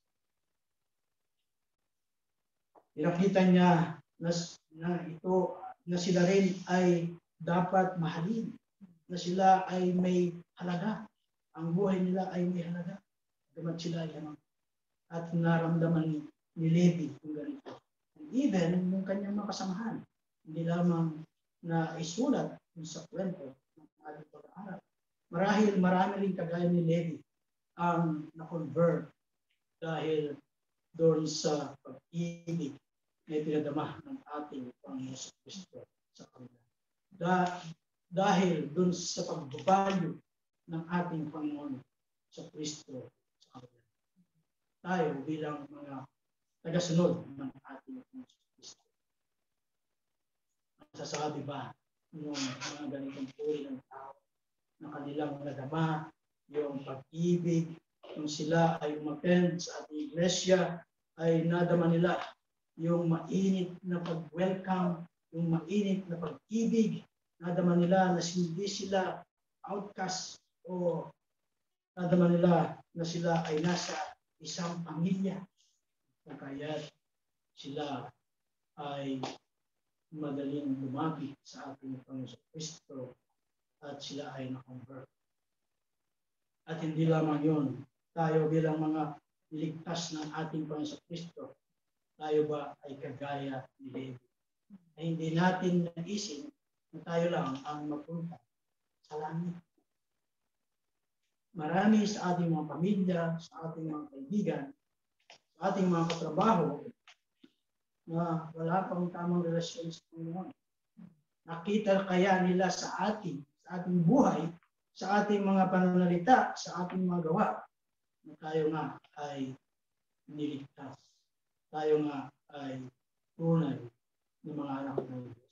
Pinakita niya na, na ito na sila rin ay dapat mahalin, na sila ay may halaga. Ang buhay nila ay may halaga. Dapat sila ay ano. At naramdaman ni Levi kung ganito. And even yung kanyang mga kasamahan, hindi lamang na isulat sa kwento ng ating pag-aaral. Marahil marami rin kagaya ni Levi ang na-convert dahil doon sa pag-ibig na ipinadama ng ating Panginoon Kristo sa kanila. Da, dahil doon sa pagbabalyo ng ating Panginoon sa Kristo sa kanila. Tayo bilang mga tagasunod ng ating Panginoon Kristo. Masasabi ba yung mga ganitong uri ng tao na kanilang nadama, yung pag-ibig, kung sila ay umattend sa ating iglesia, ay nadama nila yung mainit na pag-welcome, yung mainit na pag-ibig, nadama nila na hindi sila outcast o nadama nila na sila ay nasa isang pamilya. Kaya sila ay madaling lumapit sa ating Panginoon Kristo at sila ay na-convert. At hindi lamang yun, tayo bilang mga niligtas ng ating Panginoon Kristo, tayo ba ay kagaya ni Levi? Na hindi natin naisip na tayo lang ang mapunta sa langit. Marami sa ating mga pamilya, sa ating mga kaibigan, sa ating mga katrabaho, na wala pang tamang relasyon sa Panginoon. Nakita kaya nila sa ating, sa ating buhay, sa ating mga pananalita, sa ating mga gawa, na tayo nga ay niligtas. Tayo nga ay tunay ng mga anak ng Diyos.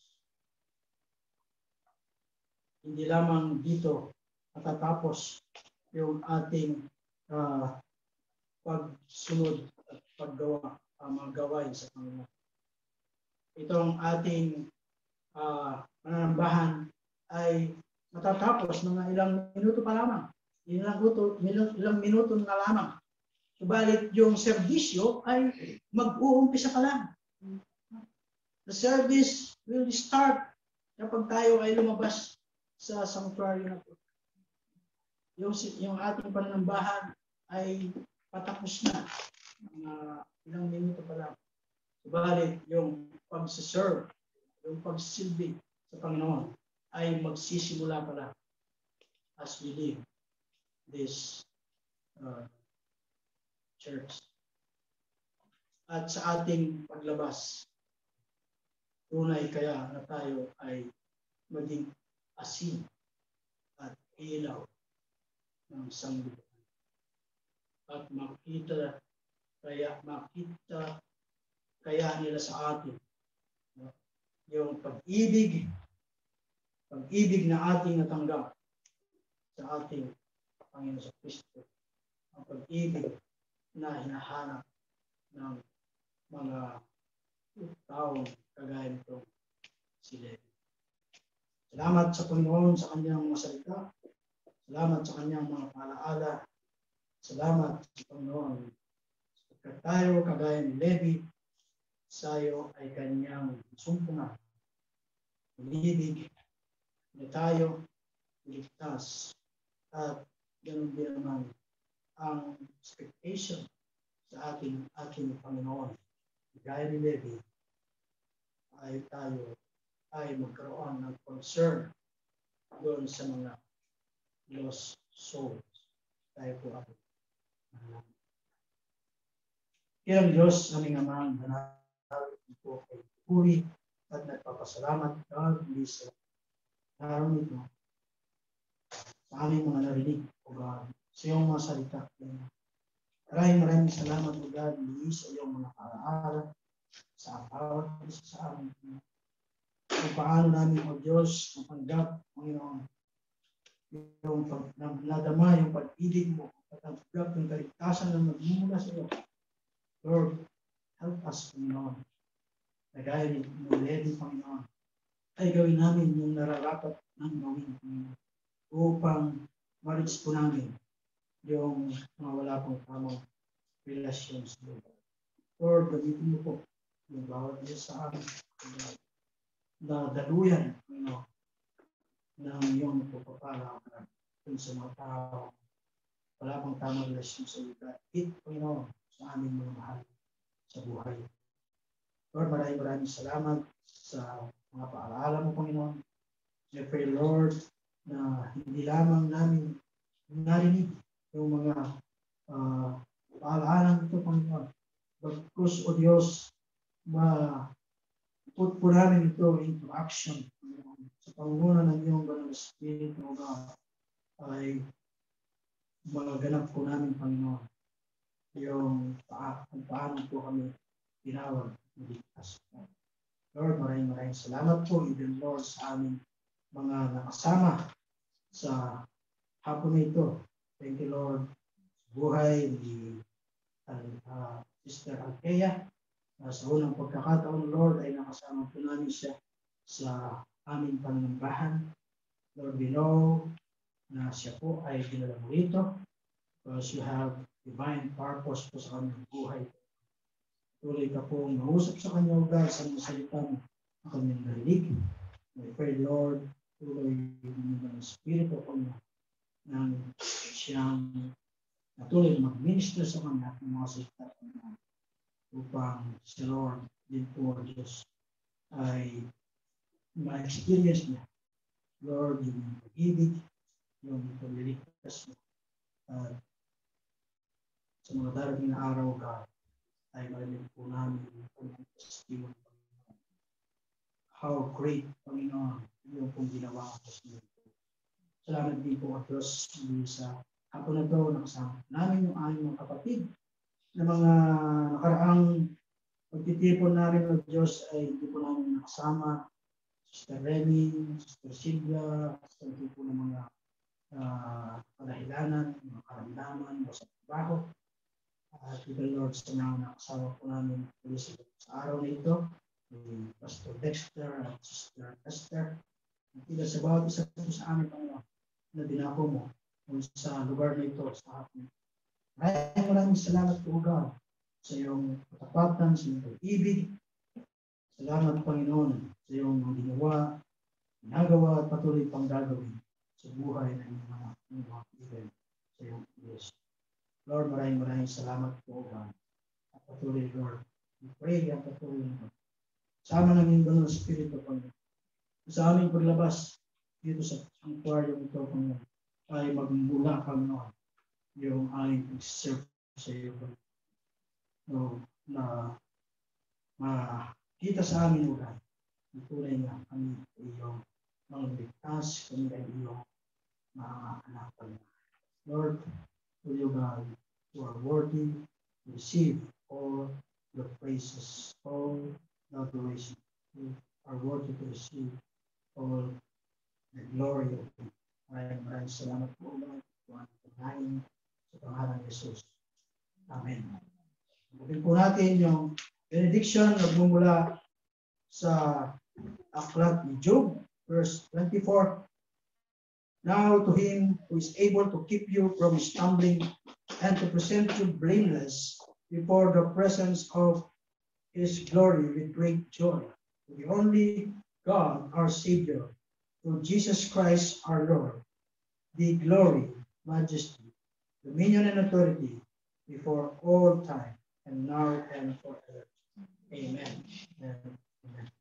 Hindi lamang dito matatapos yung ating uh, pagsunod at paggawa, uh, mga gawain sa Panginoon. Itong ating uh, pananambahan ay matatapos mga ilang minuto pa lamang. Ilang minuto, ilang minuto na lamang. Subalit yung serbisyo ay mag-uumpisa pa lang. The service will start kapag tayo ay lumabas sa sanctuary na po. Yung, yung ating pananambahan ay patapos na. Uh, ilang minuto pa lang. Subalit yung pag-serve, yung pagsilbi sa Panginoon ay magsisimula pa lang as we leave this uh, church. At sa ating paglabas, tunay kaya na tayo ay maging asin at ilaw ng sanglibutan. At makita kaya makita kaya nila sa atin no? Yung pag-ibig, pag-ibig na ating natanggap sa ating Panginoon sa Kristo. Ang pag-ibig na hinahanap ng mga taong kagaya nito si Levi. Salamat sa Panginoon sa kanyang mga salita. Salamat sa kanyang mga paalaala. Salamat sa Panginoon. Sapagkat tayo kagaya ni Levi, sayo ay kanyang sumpungan. Umibig na tayo ligtas at ganun din naman ang expectation sa ating ating Panginoon. Gaya ni Levi, ay tayo ay magkaroon ng concern doon sa mga lost souls. Tayo po ako. Kaya ang Diyos, aming Amang, nanalo po kay puri at nagpapasalamat God sa araw nito sa aming mga narinig o God sa iyong mga salita. Maraming maraming salamat o God sa iyong mga paalaala sa bawat isa sa amin. Kung paano namin o Diyos matanggap, Panginoon, yung pag, nadama yung pag-ibig mo at tanggap yung kaligtasan na magmumula sa iyo. Lord, help us, Panginoon. Nagaya ni Levi, Panginoon, ay gawin namin yung nararapat ng gawin, Panginoon, upang ma-reach po namin yung mga wala pong tamang relasyon sa lugar. Lord, gamitin mo po yung bawat isa sa amin na daluyan, Panginoon, ng iyong pagpapala kung sa mga tao wala pang tamang relasyon sa lugar. It, Panginoon, sa aming mga mahal sa buhay. Lord, maraming maraming salamat sa mga paalaala mo, Panginoon. I pray, Lord, na hindi lamang namin narinig yung mga uh, paalaala nito, Panginoon. Bagkus, O Diyos, ma-put po namin ito into action, Panginoon. Sa pangunguna ng iyong Banal Spirit, O God, ay magaganap po namin, Panginoon, yung pa kung paano po kami tinawag ligtas. Lord, maraming maraming salamat po, even Lord, sa aming mga nakasama sa hapon na ito. Thank you, Lord, sa buhay ni uh, Sister Althea. Uh, sa unang pagkakataon, Lord, ay nakasama po namin siya sa aming panambahan. Lord, we know na siya po ay dinala mo rito because you have divine purpose po sa kanyang buhay. Tuloy ka pong mausap sa kanya, O God, sa mga salita mo ang kanyang narinig. I pray, Lord, tuloy ng Espiritu ko na nang siyang natuloy na mag-minister sa kanya at mga salita upang si Lord din po, Diyos, ay ma-experience niya, Lord, yung pag-ibig, yung pagliligtas mo. At sa mga darating na araw, God, ay marinig po namin ang testimony. How great, Panginoon, yung pong ginawa ko sa inyo. Salamat din po, Diyos, sa hapon na ito, nakasama namin yung aming mga kapatid na mga nakaraang pagtitipon namin ng Diyos ay hindi po namin nakasama. Sister Remy, Sister Silvia, sa po ng mga uh, padahilanan, mga karamdaman, o sa trabaho. At uh, the Lord, sa mga nakasama po namin sa araw na ito, ni Pastor Dexter at Sister Esther. At sa bawat isa po sa amin, Panginoon, na dinako mo sa lugar na ito, sa atin. Maraming maraming salamat po, God, sa iyong katapatan, sa iyong pag-ibig. Salamat, Panginoon, sa iyong mga ginawa, ginagawa at patuloy pang gagawin sa buhay ng mga mga kaibigan sa iyong Diyos. Lord, maraming maraming salamat po, God. At patuloy, Lord, we pray at patuloy, Lord. Sama ng iyong Banal Espiritu, Panginoon. Sa aming paglabas dito sa sanctuarium ito, Panginoon, ay magmula, Panginoon, yung aming pag-serve sa iyo, Panginoon. No, na makita sa amin, Lord, na tunay na kami iyong mga ligtas, kami ay iyong mga anak, Panginoon. Lord, to you, God, who are worthy to receive all the praises, all the adoration. You are worthy to receive all the glory of you. Maraming maraming salamat po, Lord, kung ang pagkain sa pangalan ng Jesus. Amen. Bukin po natin yung benediction na bumula sa aklat ni Job, verse twenty-four. Now to him who is able to keep you from stumbling and to present you blameless before the presence of his glory with great joy. To the only God, our Savior, through Jesus Christ our Lord, be glory, majesty, dominion, and authority before all time, and now and forever. Amen. Amen.